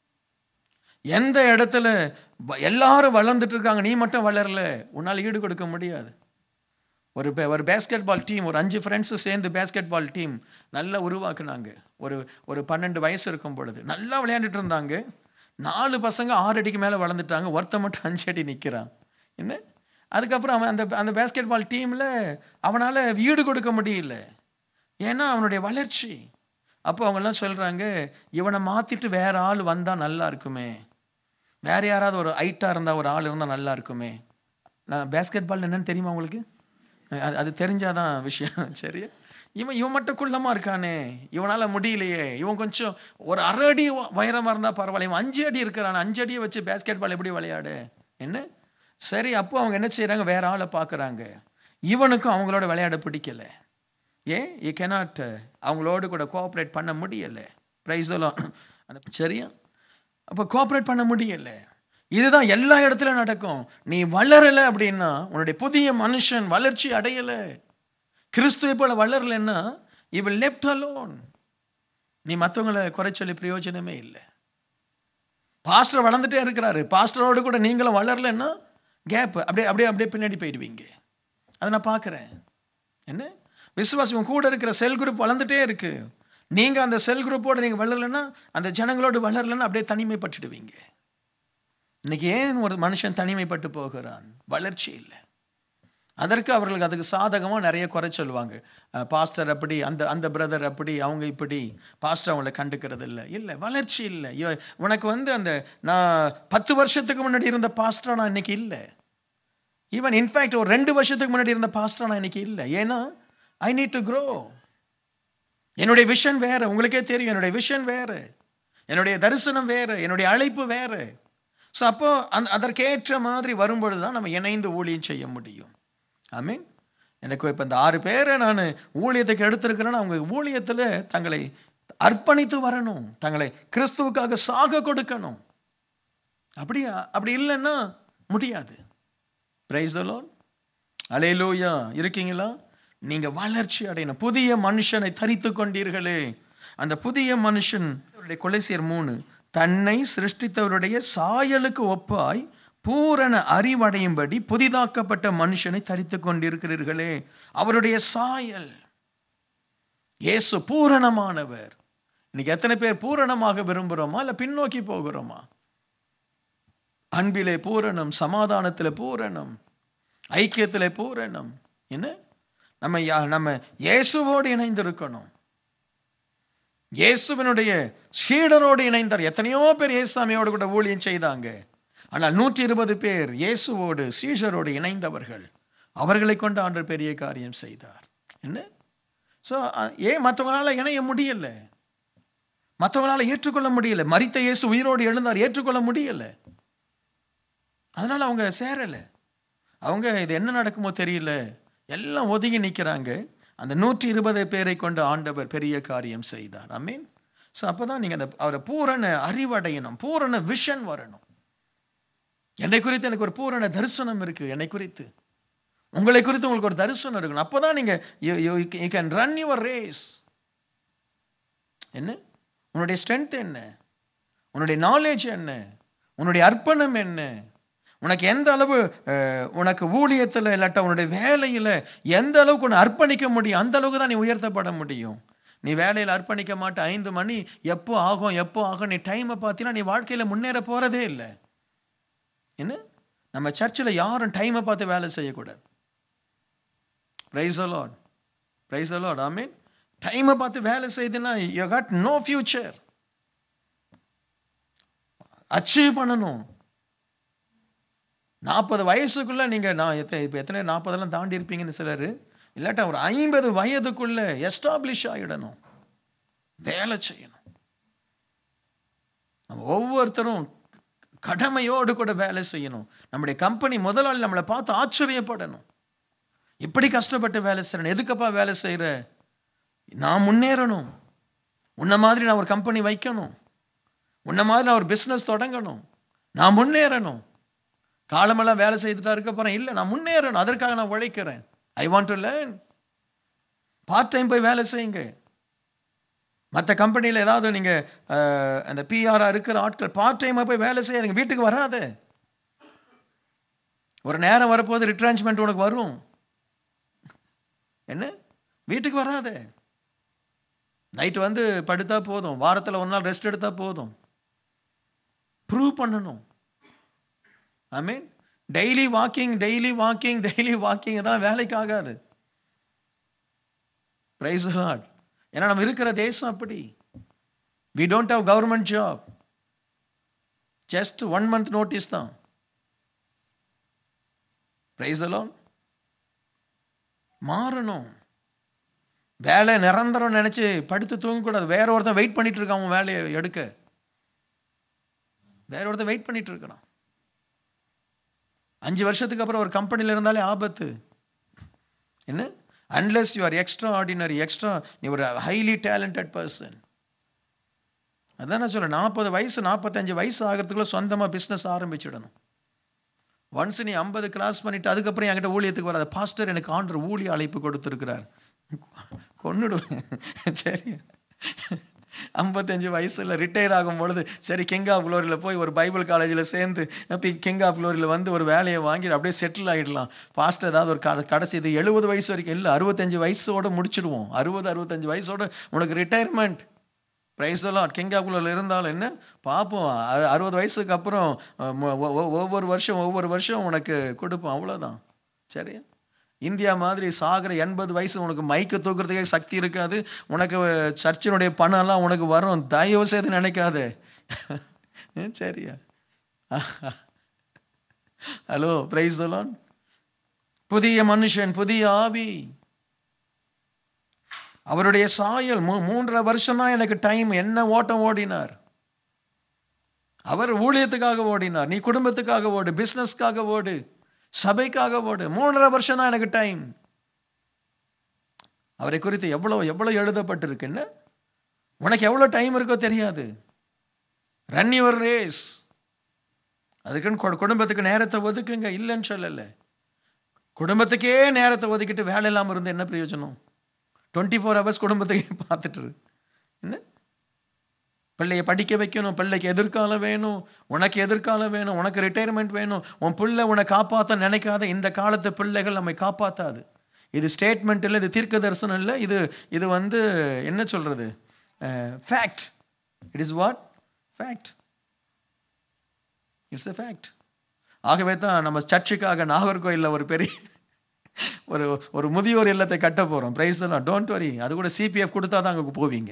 எந்த இடத்துல எல்லாரும் வளர்ந்துட்டு இருக்காங்க, நீ மட்டும் வளரல, உன்னால் ஈடு கொடுக்க முடியாது. ஒரு பேஸ்கெட் பால் டீம், ஒரு 5 ஃப்ரெண்ட்ஸு சேர்ந்து பேஸ்கெட் பால் டீம் நல்லா உருவாக்குனாங்க. ஒரு 12 வயசு இருக்கும் பொழுது நல்லா விளையாண்டுட்டு இருந்தாங்க. 4 பசங்க 6 அடிக்கு மேலே வளர்ந்துட்டாங்க, ஒருத்த மட்டும் 5 அடி நிற்கிறான். என்ன? அதுக்கப்புறம் அவன் அந்த பேஸ்கெட் பால் டீமில் அவனால் ஈடு கொடுக்க முடியல, ஏன்னா அவனுடைய வளர்ச்சி. அப்போ அவங்கெல்லாம் சொல்கிறாங்க, இவனை மாற்றிட்டு வேற ஆள் வந்தால் நல்லா இருக்குமே, வேற யாராவது ஒரு ஹைட்டாக இருந்தால் ஒரு ஆள் இருந்தால் நல்லா இருக்குமே. நான் பேஸ்கெட் பால் என்னன்னு தெரியுமா உங்களுக்கு? அது தெரிஞ்சாதான் விஷயம். சரியா? இவன் மட்டும் குள்ளமாக இருக்கானே, இவனால் முடியலையே, இவன் கொஞ்சம் ஒரு 1/2 அடி உயரமாக இருந்தால் பரவாயில்ல, இவன் 5 அடி இருக்கிறான், 5 அடியை வச்சு பேஸ்கெட் பால் எப்படி விளையாடு? என்ன? சரி, அப்போ அவங்க என்ன செய்கிறாங்க, வேற ஆளை பார்க்குறாங்க. இவனுக்கும் அவங்களோட விளையாட பிடிக்கல. ஏன்? யூ கேனாட் அவங்களோடு கூட கோஆப்ரேட் பண்ண முடியலை. ப்ரைஸ் எல்லாம் அந்த சரியா? அப்போ கோஆப்ரேட் பண்ண முடியலை. இதுதான் எல்லா இடத்துலையும் நடக்கும். நீ வளரலை அப்படின்னா, உன்னுடைய புதிய மனுஷன் வளர்ச்சி அடையலை, கிறிஸ்துவை போல வளரலைன்னா, you will left alone. நீ மற்றவங்களை குறை சொல்லி பிரயோஜனமே இல்லை. பாஸ்டர் வளர்ந்துட்டே இருக்கிறாரு, பாஸ்டரோடு கூட நீங்களும் வளரலைன்னா கேப் அப்படியே அப்படியே அப்படியே பின்னாடி போயிடுவீங்க. அதை நான் பார்க்குறேன். என்ன விசுவாசம் கூட இருக்கிற செல் குரூப் வளர்ந்துட்டே இருக்கு, நீங்கள் அந்த செல் குரூப்போடு நீங்கள் வளரலைன்னா, அந்த ஜனங்களோடு வளரலைன்னா அப்படியே தனிமைப்பட்டுடுவீங்க. இன்னைக்கு ஏன் ஒரு மனுஷன் தனிமைப்பட்டு போகிறான்? வளர்ச்சி இல்லை. அதற்கு அவர்களுக்கு அதுக்கு சாதகமாக நிறைய குறை சொல்லுவாங்க. பாஸ்டர் அப்படி, அந்த அந்த பிரதர் அப்படி, அவங்க இப்படி, பாஸ்டர் அவங்கள கண்டுக்கிறது இல்லை. இல்லை, வளர்ச்சி இல்லை. உனக்கு அந்த நான் 10 வருஷத்துக்கு முன்னாடி இருந்த பாஸ்டர் நான் இன்னைக்கு இல்லை. ஈவன் இன்ஃபேக்ட் ஒரு 2 வருஷத்துக்கு முன்னாடி இருந்த பாஸ்டர் நான் இன்னைக்கு இல்லை. ஏன்னா ஐ நீட் டு க்ரோ. என்னுடைய விஷன் வேறு, உங்களுக்கே தெரியும். என்னுடைய விஷன் வேறு, என்னுடைய தரிசனம் வேறு, என்னுடைய அழைப்பு வேறு. ஸோ அப்போ அதற்கேற்ற மாதிரி வரும்பொழுது தான் நம்ம இணைந்து ஊழியம் செய்ய முடியும். ஆமீன். எனக்கு இப்போ இந்த 6 பேரை நான் ஊழியத்துக்கு எடுத்திருக்கிறேன்னா, அவங்க ஊழியத்தில் தங்களை அர்ப்பணித்து வரணும், தங்களை கிறிஸ்துவுக்காக சாக கொடுக்கணும். அப்படி இல்லைன்னா முடியாது. Praise the Lord. அல்லேலூயா. இருக்கீங்களா? நீங்கள் வளர்ச்சி அடையணும். புதிய மனுஷனை தரித்து கொண்டீர்களே. அந்த புதிய மனுஷன் கொலோசியர் 3, தன்னை சிருஷ்டித்தவருடைய சாயலுக்கு ஒப்பாய் பூரண அறிவடையும்படி புதிதாக்கப்பட்ட மனுஷனை தரித்து கொண்டிருக்கிறீர்களே. அவருடைய சாயல். இயேசு பூரணமானவர். இன்னைக்கு எத்தனை பேர் பூரணமாக விரும்புகிறோமா, இல்லை பின்னோக்கி போகிறோமா? அன்பிலே பூரணம், சமாதானத்தில் பூரணம், ஐக்கியத்தில் பூரணம். என்ன நம்ம இயேசுவோடு இணைந்திருக்கணும். இயேசுவினுடைய சீடரோடு இணைந்தார். எத்தனையோ பேர் இயேசுவோடு கூட ஊழியம் செய்தாங்க. ஆனால் 120 பேர் இயேசுவோடு சீஷரோடு இணைந்தவர்கள். அவர்களை கொண்டு ஆண்டவர் பெரிய காரியம் செய்தார். என்ன? ஸோ ஏன் மற்றவங்களால இணைய முடியலை? மற்றவங்களால ஏற்றுக்கொள்ள முடியலை. மரித்த இயேசு உயிரோடு எழுந்தார், ஏற்றுக்கொள்ள முடியலை. அதனால் அவங்க சேரலை. அவங்க இது என்ன நடக்குமோ தெரியல, எல்லாம் ஒதுங்கி நிற்கிறாங்க. அந்த 120 பேரை கொண்டு ஆண்டவர் பெரிய காரியம் செய்தார். ஆமீன். ஸோ அப்போ தான் நீங்கள் அவரை பூரண அறிவடையணும், பூரண விஷன் வரணும். என்னை குறித்து எனக்கு ஒரு பூரண தரிசனம் இருக்குது. என்னை குறித்து, உங்களை குறித்து உங்களுக்கு ஒரு தரிசனம் இருக்கணும். அப்போ தான் நீங்கள் you can run your race. என்ன? உன்னுடைய ஸ்ட்ரென்த் என்ன? உன்னுடைய நாலேஜ் என்ன? உன்னுடைய அர்ப்பணம் என்ன? உனக்கு எந்த அளவு உனக்கு ஊழியத்தில் இல்லாட்டா உன்னுடைய வேலையில் எந்த அளவுக்கு உன்னை அர்ப்பணிக்க முடியும், அந்த அளவுக்கு தான் நீ உயர்த்தப்பட முடியும். நீ வேலையில் அர்ப்பணிக்க மாட்ட, 5 மணி எப்போ ஆகும் நீ டைமை பார்த்தீங்கன்னா நீ வாழ்க்கையில் முன்னேற போகிறதே இல்லை. என்ன? நம்ம சர்ச்சில் யாரும் டைமை பார்த்து வேலை செய்யக்கூடாது. Praise the Lord. Praise the Lord. ஆமீன். டைமை பார்த்து வேலை செய்துன்னா you got no future. Achieve பண்ணணும். 40 வயசுக்குள்ளே நீங்கள், நான் இப்போ எத்தனை 40 தாண்டி இருப்பீங்கன்னு சிலர், இல்லாட்டா ஒரு 50 வயதுக்குள்ளே எஸ்டாப்ளிஷ் ஆகிடணும், வேலை செய்யணும். நம்ம ஒவ்வொருத்தரும் கடமையோடு கூட வேலை செய்யணும். நம்முடைய கம்பெனி முதலாளி நம்மளை பார்த்து ஆச்சரியப்படணும். இப்படி கஷ்டப்பட்டு வேலை செய்யணும், எதுக்கப்பா வேலை செய்கிற? நான் முன்னேறணும், உன்ன மாதிரி நான் ஒரு கம்பெனி வைக்கணும், உன்ன மாதிரி நான் ஒரு பிஸ்னஸ் தொடங்கணும், நான் முன்னேறணும். காலமெல்லாம் வேலை செய்துட்டா இருக்க போகிறேன், இல்லை, நான் முன்னேறணும், அதற்காக நான் உழைக்கிறேன். I want to learn. Part time போய் வேலை செய்யுங்க. மற்ற கம்பெனியில் ஏதாவது நீங்கள் அந்த பிஆராக இருக்கிற ஆட்கள் பார்ட் டைமாக போய் வேலை செய்யாதீங்க. வீட்டுக்கு வராத. ஒரு நேரம் வரப்போது ரிட்ரான்ச்மெண்ட் உனக்கு வரும். என்ன? வீட்டுக்கு வராத. நைட்டு வந்து படுத்தா போதும், வாரத்தில் ஒரு நாள் ரெஸ்ட் எடுத்தா போதும். ப்ரூவ் பண்ணணும். ஐ மீன் டெய்லி வாக்கிங் இதெல்லாம் வேலைக்கு ஆகாது. Praise the Lord. ஏன்னா நம்ம இருக்கிற தேசம் அப்படி. we don't have government job, just 1 month notice தான். Praise the Lord. மாறணும். வேலை நிரந்தரம் நினைச்சு படுத்து தூங்கக்கூடாது. வேற ஒருத்தன் வெயிட் பண்ணிட்டு இருக்கான் அவன் வேலையை எடுக்க. வேற ஒருத்தன் வெயிட் பண்ணிட்டு இருக்கிறான். 5 வருஷத்துக்கு அப்புறம் ஒரு கம்பெனியில் இருந்தாலே ஆபத்து. என்ன? Unless you are extraordinary, நீ ஒரு ஹைலி டேலண்டட் பர்சன். அதான் நான் சொல்கிறேன், 40 வயசு 45 வயசு ஆகிறதுக்குள்ள சொந்தமாக பிஸ்னஸ் ஆரம்பிச்சிடணும். ஒன்ஸ் நீ 50 கிராஸ் பண்ணிவிட்டு அதுக்கப்புறம் என்கிட்ட ஊழியத்துக்கு வராது. பாஸ்டர் எனக்கு ஆண்டவர் ஊழிய அழைப்பு கொடுத்துருக்கிறார், கொன்னுடுவேன். சரி, 55 வயசில் ரிட்டையர் ஆகும் பொழுது சரி கிங் ஆஃப் க்ளோரியில் போய் ஒரு பைபிள் காலேஜில் சேர்ந்து அப்போ கிங் ஆஃப் க்ளோரியில் வந்து ஒரு வேலையை வாங்கி அப்படியே செட்டில் ஆகிடலாம். பாஸ்டர் ஏதாவது ஒரு கடைசி இது 70 வயசு வரைக்கும் இல்லை, 65 வயசோடு முடிச்சிடுவோம். 60-65 வயசோடு உனக்கு retirement. Praise the Lord. King of க்ளோரியில் இருந்தாலும் என்ன பார்ப்போம், 60 வயசுக்கு அப்புறம் ஒவ்வொரு வருஷம் உனக்கு கொடுப்போம், அவ்வளோதான். சரியா? இந்தியா மாதிரி சாகிற 80 வயசு உனக்கு மைக்கு தூக்குறதுக்கே சக்தி இருக்காது. உனக்கு சர்ச்சினுடைய பணம்லாம் உனக்கு வரும், தயவு செய்து நினைக்காதே. சரியா? Hello, praise the Lord. புதிய மனுஷன், புதிய ஆவி, அவருடைய சாயல். 3.5 வருஷம் தான் எனக்கு டைம். என்ன ஓட்டம் ஓடினார் அவர்? ஊழியத்துக்காக ஓடினார். நீ குடும்பத்துக்காக ஓடு, பிஸ்னஸ்க்காக ஓடு, சபைக்காக ஓடு. 3.5 வருஷம் தான் எனக்கு டைம். அவரை குறித்து எவ்வளோ எழுதப்பட்டிருக்குன்னு உனக்கு எவ்வளோ டைம் இருக்கோ தெரியாது. Run your race. அதுக்குன்னு குடும்பத்துக்கு நேரத்தை ஒதுக்குங்க, இல்லைன்னு சொல்லலை. குடும்பத்துக்கே நேரத்தை ஒதுக்கிட்டு வேலை இல்லாமல் இருந்து என்ன பிரயோஜனம்? 24 ஹவர்ஸ் குடும்பத்தையே பார்த்துட்டு என்ன? பிள்ளையை படிக்க வைக்கணும், பிள்ளைக்கு எதிர்காலம் வேணும், உனக்கு எதிர்காலம் வேணும், உனக்கு ரிட்டையர்மெண்ட் வேணும். உன் பிள்ளை உன்னை காப்பாற்ற நினைக்காத இந்த காலத்து பிள்ளைகள் நம்மை காப்பாற்றாது. இது ஸ்டேட்மெண்ட் இல்லை, இது தீர்க்க தரிசனம் இல்லை, இது வந்து என்ன சொல்றது, fact. It is what? Fact. It's a fact. ஆகவே தான் நம்ம சர்ச்சுக்காக நாகர்கோயிலில் ஒரு பெரிய ஒரு முதியோர் இல்லத்தை கட்ட போகிறோம். Price the Lord. Don't worry, அது கூட சிபிஎஃப் கொடுத்தா தான் அங்கே போவீங்க.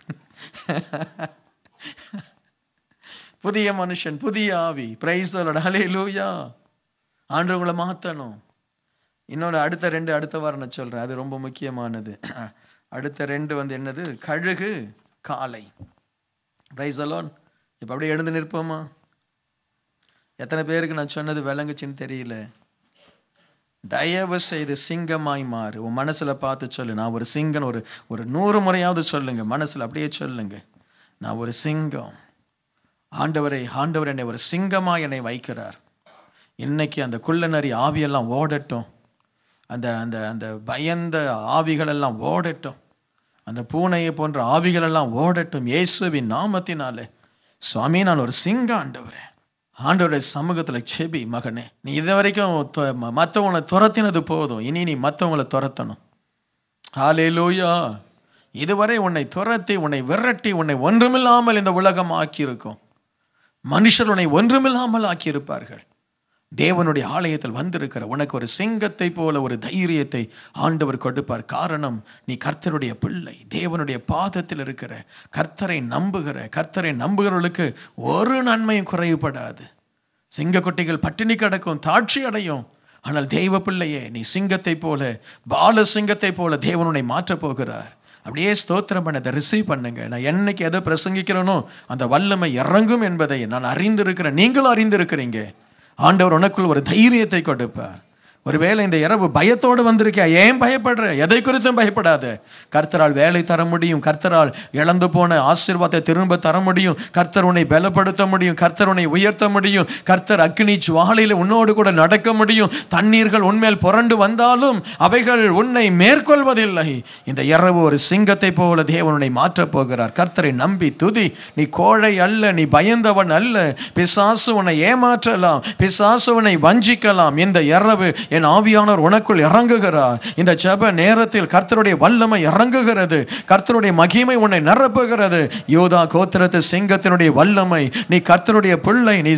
புதிய மனுஷன், புதிய ஆவி. Praise the Lord. ஹல்லேலூயா. ஆண்டவர் உங்களை மாற்றணும். இன்னொரு அடுத்த வாரம் நான் சொல்கிறேன், அது ரொம்ப முக்கியமானது. அடுத்த 2 வந்து என்னது? கழுகு, காளை. Praise the Lord. இப்போ அப்படியே எழுந்து நிற்போமா? எத்தனை பேருக்கு நான் சொன்னது விளங்குச்சின்னு தெரியல. தயவு செய்து சிங்கமாய் மாறு. உன் மனசுல பார்த்து சொல்லு, நான் ஒரு சிங்கம். ஒரு 100 முறையாவது சொல்லுங்க, மனசுல அப்படியே சொல்லுங்க, நான் ஒரு சிங்கம். ஆண்டவர் என்னை ஒரு சிங்கமா என்னை வைக்கிறார். இன்னைக்கு அந்த குள்ளநரி ஆவியெல்லாம் ஓடட்டும், அந்த அந்த அந்த பயந்த ஆவிகளெல்லாம் ஓடட்டும், அந்த பூனையை போன்ற ஆவிகளெல்லாம் ஓடட்டும் இயேசுவின் நாமத்தினாலே. சுவாமி, நான் ஒரு சிங்கம் ஆண்டவரே. ஆண்டவருடைய சமூகத்தில் செபி, மகனே, நீ இது வரைக்கும் மற்றவங்களை துரத்தினது போதும், இனி நீ மற்றவங்களை துரத்தணும். ஹல்லேலூயா. இதுவரை உன்னை துரத்தி, உன்னை விரட்டி, உன்னை ஒன்றுமில்லாமல் இந்த உலகம் ஆக்கியிருக்கும். மனுஷர் உன்னை ஒன்றுமில்லாமல் ஆக்கியிருப்பார்கள். தேவனுடைய ஆலயத்தில் வந்திருக்கிற உனக்கு ஒரு சிங்கத்தை போல ஒரு தைரியத்தை ஆண்டவர் கொடுப்பார். காரணம், நீ கர்த்தருடைய பிள்ளை, தேவனுடைய பாதத்தில் இருக்கிற, கர்த்தரை நம்புகிறவர்களுக்கு ஒரு நன்மையும் குறைவுபடாது. சிங்கக்குட்டிகள் பட்டினி கிடக்கும், தாட்சி அடையும். ஆனால் தெய்வ பிள்ளையே, நீ சிங்கத்தை போல, பால சிங்கத்தை போல தேவனுடைய மாற்றப் போகிறார். அப்படியே ஸ்தோத்திரம் பண்ணதை ரிசீவ் பண்ணுங்க. நான் என்னைக்கு எதை பிரசங்கிக்கிறேனோ அந்த வல்லமை இறங்கும் என்பதை நான் அறிந்திருக்கிறேன், நீங்களும் அறிந்திருக்கிறீங்க. ஆண்டவர் உனக்குள் ஒரு தைரியத்தை கொடுப்பார். ஒருவேளை இந்த இரவு பயத்தோடு வந்திருக்கியா? ஏன் பயப்படுற? எதை குறித்தும் பயப்படாத. கர்த்தரால் வேலை தர முடியும், கர்த்தரால் இழந்து போன ஆசீர்வாதத்தை திரும்ப தர முடியும், கர்த்தர் உன்னை பலப்படுத்த முடியும், கர்த்தர் உன்னை உயர்த்த முடியும், கர்த்தர் அக்னி ஜுவாலையில் உன்னோடு கூட நடக்க முடியும். தண்ணீர்கள் உன்மேல் புரண்டு வந்தாலும் அவைகள் உன்னை மேற்கொள்வதில்லை. இந்த இரவு ஒரு சிங்கத்தை போல தேவன் உன்னை மாற்றப் போகிறார். கர்த்தரை நம்பி துதி. நீ கோழை அல்ல, நீ பயந்தவன் அல்ல. பிசாசு உன்னை ஏமாற்றலாம், பிசாசு உன்னை வஞ்சிக்கலாம். இந்த இரவு என் ஆவியானவர் உனக்குள் இறங்குகிறார். இந்த ஜெப நேரத்தில் கர்த்தருடைய வல்லமை இறங்குகிறது, கர்த்தருடைய மகிமை உன்னை நிரப்புகிறது. யூதா கோத்திரத்து சிங்கத்தினுடைய வல்லமை. நீ கர்த்தருடைய பிள்ளை, நீ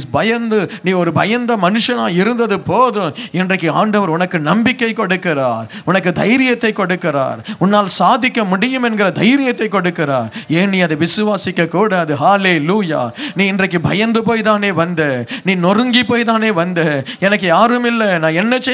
ஒரு பயந்த மனுஷனா இருந்தது போதும். இன்றைக்கு ஆண்டவர் உனக்கு நம்பிக்கை கொடுக்கிறார், உனக்கு தைரியத்தை கொடுக்கிறார், உன்னால் சாதிக்க முடியும் என்கிற தைரியத்தை கொடுக்கிறார். ஏன் நீ அதை விசுவாசிக்க கூடாது? ஹல்லேலூயா. நீ இன்றைக்கு பயந்து போய் தானே வந்த, நீ நொறுங்கி போய் தானே வந்த, எனக்கு யாரும் இல்லை, நான் என்ன செய்வேன்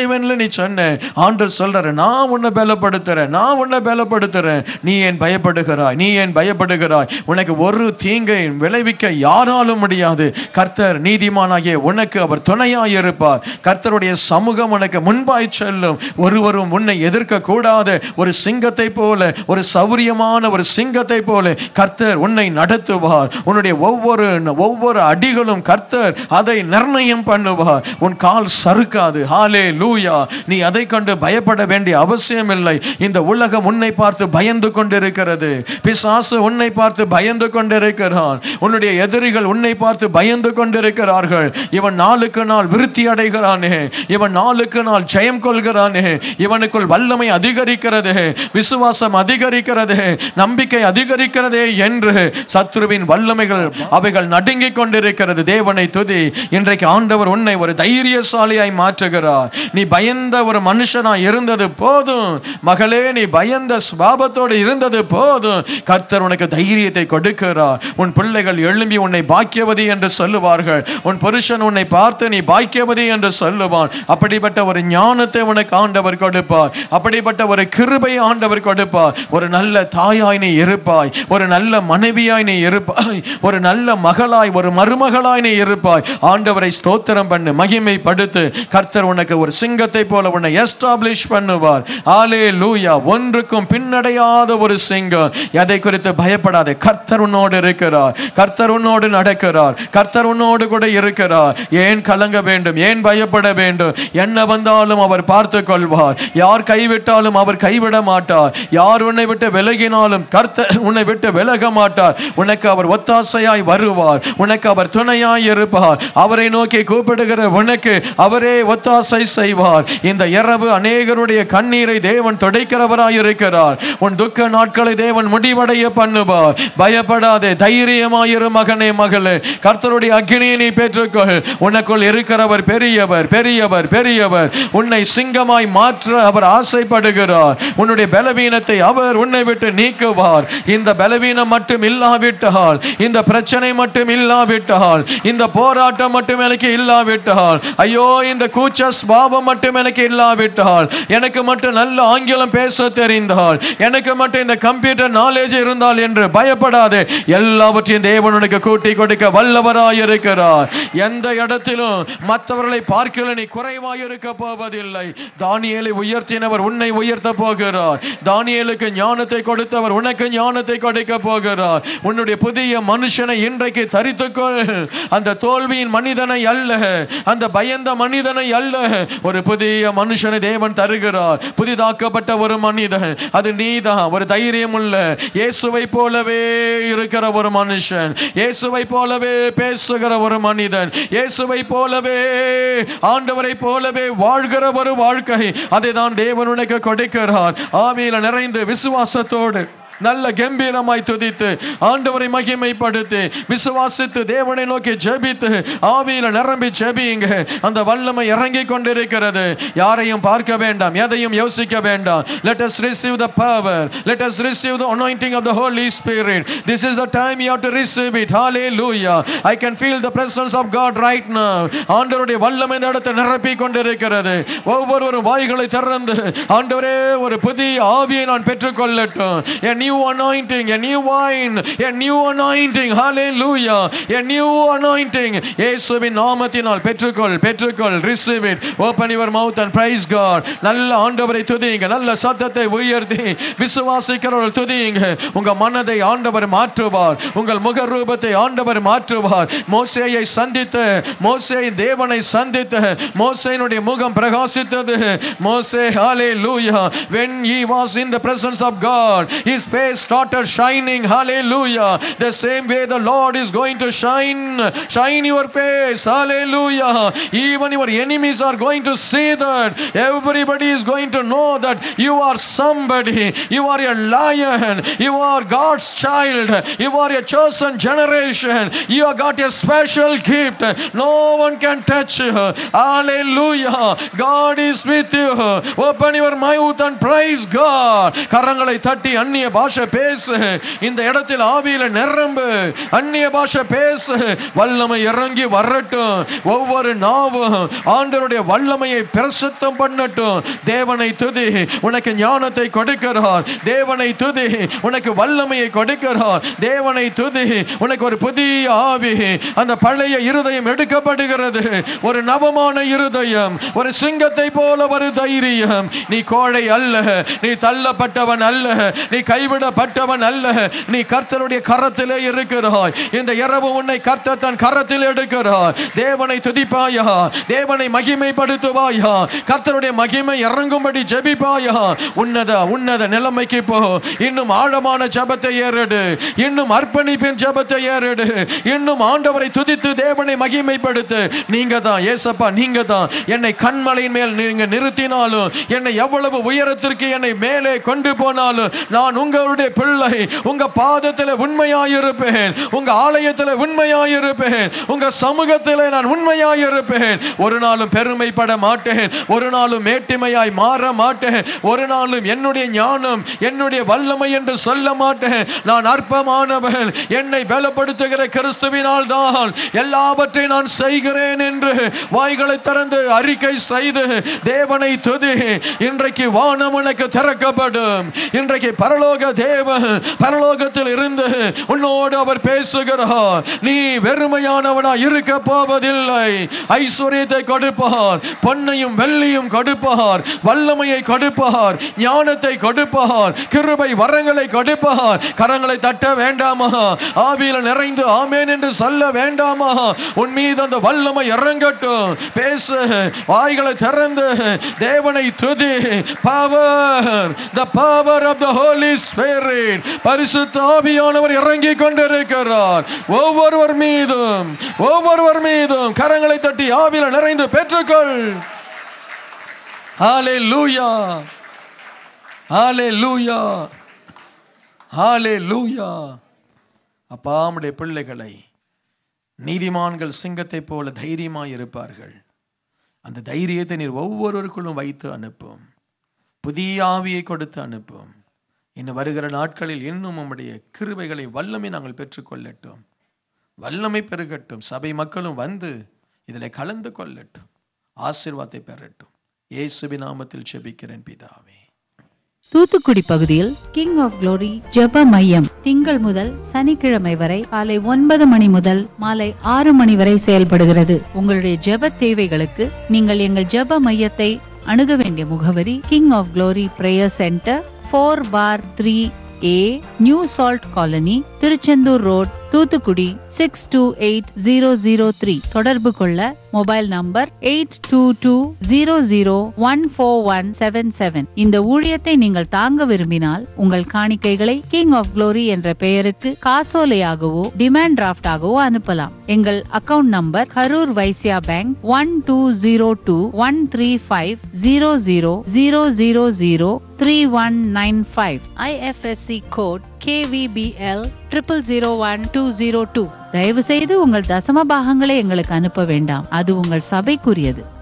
செய்வேன்னு நீ சொன்ன. ஆண்டவர் சொல்றாரு, நான் உன்னை பலப்படுத்துறேன், நான் உன்னை பலப்படுத்துறேன். நீ ஏன் பயப்படுகிறாய்? நீ ஏன் பயப்படுகிறாய்? உனக்கு ஒரு தீங்கை விளைவிக்க யாராலும் முடியாது. கர்த்தர் நீதிமானாகிய உனக்கு அவர் துணையாய் இருப்பார். கர்த்தருடைய சமூகம் உனக்கு முன்பாய் செல்லும். ஒருவரும் உன்னை எதிர்க்க கூடாது. ஒரு சிங்கத்தை போல, ஒரு சௌரியமான ஒரு சிங்கத்தை போல கர்த்தர் உன்னை நடத்துவார். உன்னுடைய ஒவ்வொரு அடிகளும் கர்த்தர் அதை நிர்ணயம் பண்ணுவார். உன் கால் சறுக்காது. ஹல்லேலூயா. நீ அதை கண்டு பயப்பட வேண்டிய அவசியம் இல்லை. இந்த உலகம் உன்னை பார்த்து பயந்து கொண்டிருக்கிறது. பிசாசு உன்னை பார்த்து பயந்து கொண்டிருக்கிறான். உன்னுடைய எதிரிகள் உன்னை பார்த்து பயந்து கொண்டிருக்கிறார்கள். இவன் நாளுக்கு நாள் விருத்தி அடைகிறானே, இவன் நாளுக்கு நாள் ஜெயம் கொள்கிறானே, இவனுக்குள் வல்லமை அதிகரிக்கிறது, விசுவாசம் அதிகரிக்கிறது, நம்பிக்கை அதிகரிக்கிறதே என்று சத்துருவின் வல்லமைகள் அவைகள் நடுங்கிக் கொண்டிருக்கிறது. தேவனை துதி. இன்றைக்கு ஆண்டவர் உன்னை ஒரு தைரியசாலியாய் மாற்றுகிறார். நீ பயந்த ஒரு மனுஷனாய் இருந்தது போதும் மகளே, நீ பயந்த சுபாவத்தோடு இருந்தது போதும். கர்த்தர் உனக்கு தைரியத்தை கொடுக்கிறார். உன் பிள்ளைகள் எழும்பி உன்னை பாக்கியவதி என்று சொல்லுவார்கள். உன் புருஷன் உன்னை பார்த்து நீ பாக்கியவதி என்று சொல்லுவான். அப்படிப்பட்ட ஒரு ஞானத்தை உனக்கு ஆண்டவர் கொடுப்பார். அப்படிப்பட்ட ஒரு கிருபை ஆண்டவர் கொடுப்பார். ஒரு நல்ல தாயாய் நீ இருப்பாய், ஒரு நல்ல மனைவியாய் நீ இருப்பாய், ஒரு நல்ல மகளாய், ஒரு மருமகளாய் நீ இருப்பாய். ஆண்டவரை ஸ்தோத்திரம் பண்ணு, மகிமைப்படுத்து. கர்த்தர் உனக்கு ஒரு சிங்கத்தை போல உன்னை எஸ்டாப்லிஷ் பண்ணுவார். ஹல்லேலூயா. ஒன்றுக்கும் பின்னடையாத ஒரு சிங்கம். எதை குறித்து பயப்படாதே. கர்த்தர் உன்னோடு இருக்கிறார். கர்த்தர் உன்னோடு நடக்கிறார். கர்த்தர் உன்னோடு கூட இருக்கிறார். ஏன் கலங்க வேண்டும்? ஏன் பயப்பட வேண்டும்? என்ன வந்தாலும் அவர் பார்த்து கொள்வார். யார் கைவிட்டாலும் அவர் கைவிட மாட்டார். யார் உன்னை விட்டு விலகினாலும் கர்த்தர் உன்னை விட்டு விலக மாட்டார். உனக்கு அவர் ஒத்தாசையாய் வருவார். உனக்கு அவர் துணையாய் இருப்பார். அவரை நோக்கி கூப்பிடுகிற உனக்கு அவரே ஒத்தாசை செய்வார். இந்த இரவு அநேகருடைய கண்ணீரை தேவன் துடைக்கிறவராய் இருக்கிறார். உன் துக்க நாட்களை தேவன் முடிவடைய பண்ணுவார். பயப்படாதே, தைரியமாயிரு மகனே, மகளே. கர்த்தருடைய அக்கினியை நீ பெற்றுக்கொள். உனக்குள் இருக்கிறவர் பெரியவர், பெரியவர், பெரியவர். உன்னை சிங்கமாய் மாற்ற அவர் ஆசைப்படுகிறார். உன்னுடைய பலவீனத்தை அவர் உன்னை விட்டு நீக்குவார். இந்த பலவீனம் மட்டும் இல்லாவிட்டால், இந்த பிரச்சனை மட்டும் இல்லாவிட்டால், இந்த போராட்டம் மட்டும் எனக்கு இல்லாவிட்டால், ஐயோ இந்த கூச்ச சுபாவம் மட்டும் எனக்கு இல்லாவிட்டால், எனக்கு மட்டும் நல்ல ஆங்கிலம் பேச தெரிந்தால், எனக்கு மட்டும் இந்த கம்ப்யூட்டர் நாலேஜ் இருந்தால் என்று பயப்படாதே. எல்லாவற்றையும் தேவன் உனக்கு கூட்டி கொடுக்க வல்லவராய் இருக்கிறார். எந்த இடத்திலும் மற்றவர்களை பார்க்கல நீ குறைவாய் இருக்க போவதில்லை. தானியேலை உயர்த்தினவர் உன்னை உயர்த்த போகிறார். தானியேலுக்கு ஞானத்தை கொடுத்தவர் உனக்கு ஞானத்தை கொடுக்க போகிறார். உன்னுடைய புதிய மனுஷனை இன்றைக்கு தரித்துக்கொள். அந்த தோல்வியின் மனிதனை அல்ல, அந்த பயந்த மனிதனை அல்ல, ஒரு புதிய மனுஷனை தேவன் தருகிறார். புதிதாக்கப்பட்ட ஒரு மனிதன், அது நீதான். ஒரு தைரியம் உள்ள இயேசுவை போலவே இருக்கிற ஒரு மனுஷன், இயேசுவை போலவே பேசுகிற ஒரு மனிதன், இயேசுவை போலவே ஆண்டவரை போலவே வாழ்கிற ஒரு வாழ்க்கை, அதை தான் தேவன் உனக்கு கொடுக்கிறார். ஆவியில நிறைந்து விசுவாசத்தோடு நல்ல கம்பீரமாய் துதித்து ஆண்டவரை மகிமைப்படுத்தி விசுவாசித்து தேவனை நோக்கி ஜெபித்து ஆவியில நிரம்பி ஜெபியுங்க. அந்த வல்லமை இறங்கி கொண்டிருக்கிறது. யாரையும் பார்க்க வேண்டாம், எதையும் யோசிக்க வேண்டாம். Let us receive the power. Let us receive the anointing of the Holy Spirit. This is the time you have to receive it. Hallelujah. I can feel the presence of God right now. ஆண்டவருடைய வல்லமை இந்த இடத்தை நிரப்பி கொண்டிருக்கிறது. ஒவ்வொரு வாய்களை திறந்து ஆண்டவரே ஒரு புதிய ஆவியை நான் பெற்றுக்கொள்ளட்டும். A new anointing, a new wine, a new anointing. Hallelujah. A new anointing. இயேசுவின் நாமத்தினால் பெற்றுக்கொள், பெற்றுக்கொள். Receive it. Open your mouth and praise God. நல்ல ஆண்டவரை துதியுங்க. நல்ல சத்தத்தை உயர்த்தி விசுவாசிக்கிறவர்கள் துதியுங்க. உங்க மனதை ஆண்டவர் மாற்றுவார். உங்கள் முக ரூபத்தை ஆண்டவர் மாற்றுவார். மோசேயை சந்தித்து, மோசே தேவனை சந்தித்து, மோசேயினுடைய முகம் பிரகாசித்தது. மோசே, hallelujah, when he was in the presence of God, his face started shining. Hallelujah. The same way the Lord is going to shine your face. Hallelujah. Even your enemies are going to see that. Everybody is going to know that you are somebody. You are a lion. You are God's child. You are a chosen generation. You have got a special gift. No one can touch you. Hallelujah. God is with you. Open your mouth and praise God. கரங்களை தட்டி அந்நிய பாஷை பேசு, இந்த இடத்தில் ஆவியில நிரம்பு, அந்நிய பாஷை பேசு, வல்லமை இறங்கி வரட்டும். ஒவ்வொரு நாவும் ஆண்டவருடைய வல்லமையை பிரசித்தம் பண்ணட்டும். தேவனை துதி, உனக்கு ஞானத்தை கொடுக்கிறார். தேவனை துதி, உனக்கு வல்லமையை கொடுக்கிறார். தேவனை துதி, உனக்கு ஒரு புதிய ஆவி, அந்த பழைய இருதயம் எடுக்கப்படுகிறது. ஒரு நவமான இருதயம், ஒரு சிங்கத்தை போல ஒரு தைரியம். நீ கோழை அல்ல, நீ தள்ளப்பட்டவன் அல்ல, நீ கைவிடப்பட்டவன் அல்ல. நீ கர்த்தருடைய கரத்திலே இருக்கிறாய். இந்த இரவு உன்னை கர்த்தர் தன் கரத்தில் எடுக்கிறார். தேவனை துதிப்பாயா, தேவனை மகிமைப்படுத்துவாயா, கர்த்தருடைய மகிமை இறங்கும்படி ஜெபிப்பாயா. உன்னத நிலைமைக்கு போ. இன்னும் ஆழமான ஜெபத்தை ஏறெடு, இன்னும் அர்ப்பணிப்பின் ஜெபத்தை ஏறெடு, இன்னும் ஆண்டவரை துதித்து தேவனை மகிமைப்படுத்து. நீங்க தான் ஏசப்பா, நீங்க தான் என்னை கண்மலையின் மேல் நீங்க நிறுத்தினாலும், என்னை எவ்வளவு உயரத்திற்கு என்னை மேலே கொண்டு போனாலும், நான் உங்களுடைய பிள்ளை. உங்க பாதத்தில் உண்மையாயிருப்பேன், உங்க ஆலயத்தில் உண்மையாயிருப்பேன், உங்க சமூகத்தில் நான் உண்மையாயிருப்பேன். ஒரு நாளும் பெருமைப்பட மாட்டேன், ஒரு நாளும் மேட்டிமையாய் மாற மாட்டேன், ஒரு நாளும் என்னுடைய ஞானம் என்னுடைய வல்லமை என்று சொல்ல மாட்டேன். நான் அற்பமானவன், என்னை பலப்படுத்துகிற கிறிஸ்துவினால் தான் எல்லாவற்றையும் நான் செய்கிறேன் என்று வாய்களை திறந்து அறிக்கை செய்து தேவனை துதி. இன்றைக்கு வானம் உனக்கு திறக்கப்படும். இன்றைக்கு பரலோக தேவன் பரலோகத்தில் இருந்து உன்னோடு அவர் பேசுகிறார். நீ வெறுமையானவனா இருக்க போவதில்லை. ஐஸ்வர்யத்தை கொடுப்பார், பொன்னையும் வெள்ளியும் கொடுப்பார், வல்லமையை கொடுப்பார், ஞானத்தை கொடுப்பார், கிருபை வரங்களை கொடுப்பார். கரங்களை தட்ட வேண்டாமா? ஆவியில் நிறைந்து ஆமேன் என்று சொல்ல வேண்டாமா? உன் மீது அந்த வல்லமை இறங்கட்டும். பேசு, வாய்களை திறந்து தேவனை துதி. Power, the power of the Holy Spirit, பரிசுத்த ஆவியானவர் இறங்கி கொண்டிருக்கிறார். ஒவ்வொருவர் மீதும் கரங்களை தட்டி ஆவியில் நிறைந்து பெற்றுக்கொள். ஹalleluya, ஹalleluya, ஹalleluya. அப்பா, நம்முடைய பிள்ளைகளை நீதிமான்கள் சிங்கத்தை போல தைரியமாய் இருப்பார்கள். அந்த தைரியத்தை நீர் ஒவ்வொருவருக்குள்ளும் வைத்து அனுப்பும். புதிய ஆவியை கொடுத்து அனுப்பும். இன்னும் வருகிற நாட்களில் இன்னும் நம்முடைய கிருபைகளை வல்லமை நாங்கள் பெற்றுக்கொள்ளட்டும். வல்லமை பெருகட்டும். சபை மக்களும் வந்து இதில் கலந்து கொள்ளட்டும். ஆசீர்வாதத்தை பெறட்டும். இயேசுவின் நாமத்தில் ஜெபிக்கிறேன் பிதாவே. தூத்துக்குடி பகுதியில் கிங் ஆஃப் குளோரி ஜெப மையம் திங்கள் முதல் சனிக்கிழமை வரை காலை 9 மணி முதல் மாலை 6 மணி வரை செயல்படுகிறது. உங்களுடைய ஜெப தேவைகளுக்கு நீங்கள் எங்கள் ஜெப மையத்தை அணுக வேண்டிய முகவரி King of Glory prayer centre, 4/3A, new salt colony, Tiruchendur road, Thoothukudi 628003. தொடர்பு கொள்ள மொபைல் நம்பர் 8220014177. இந்த ஊழியத்தை நீங்கள் தாங்க விரும்பினால் உங்கள் காணிக்கைகளை கிங் ஆஃப் குளோரி என்ற பெயருக்கு காசோலையாகவோ டிமாண்ட் டிராஃப்ட் ஆகவோ அனுப்பலாம். எங்கள் account number Karur Vysya bank 1203135000003195. IFSC code KVBL 0001-202. தயவு செய்து உங்கள் தசம பாகங்களை எங்களுக்கு அனுப்ப வேண்டாம். அது உங்கள் சபைக்குரியது.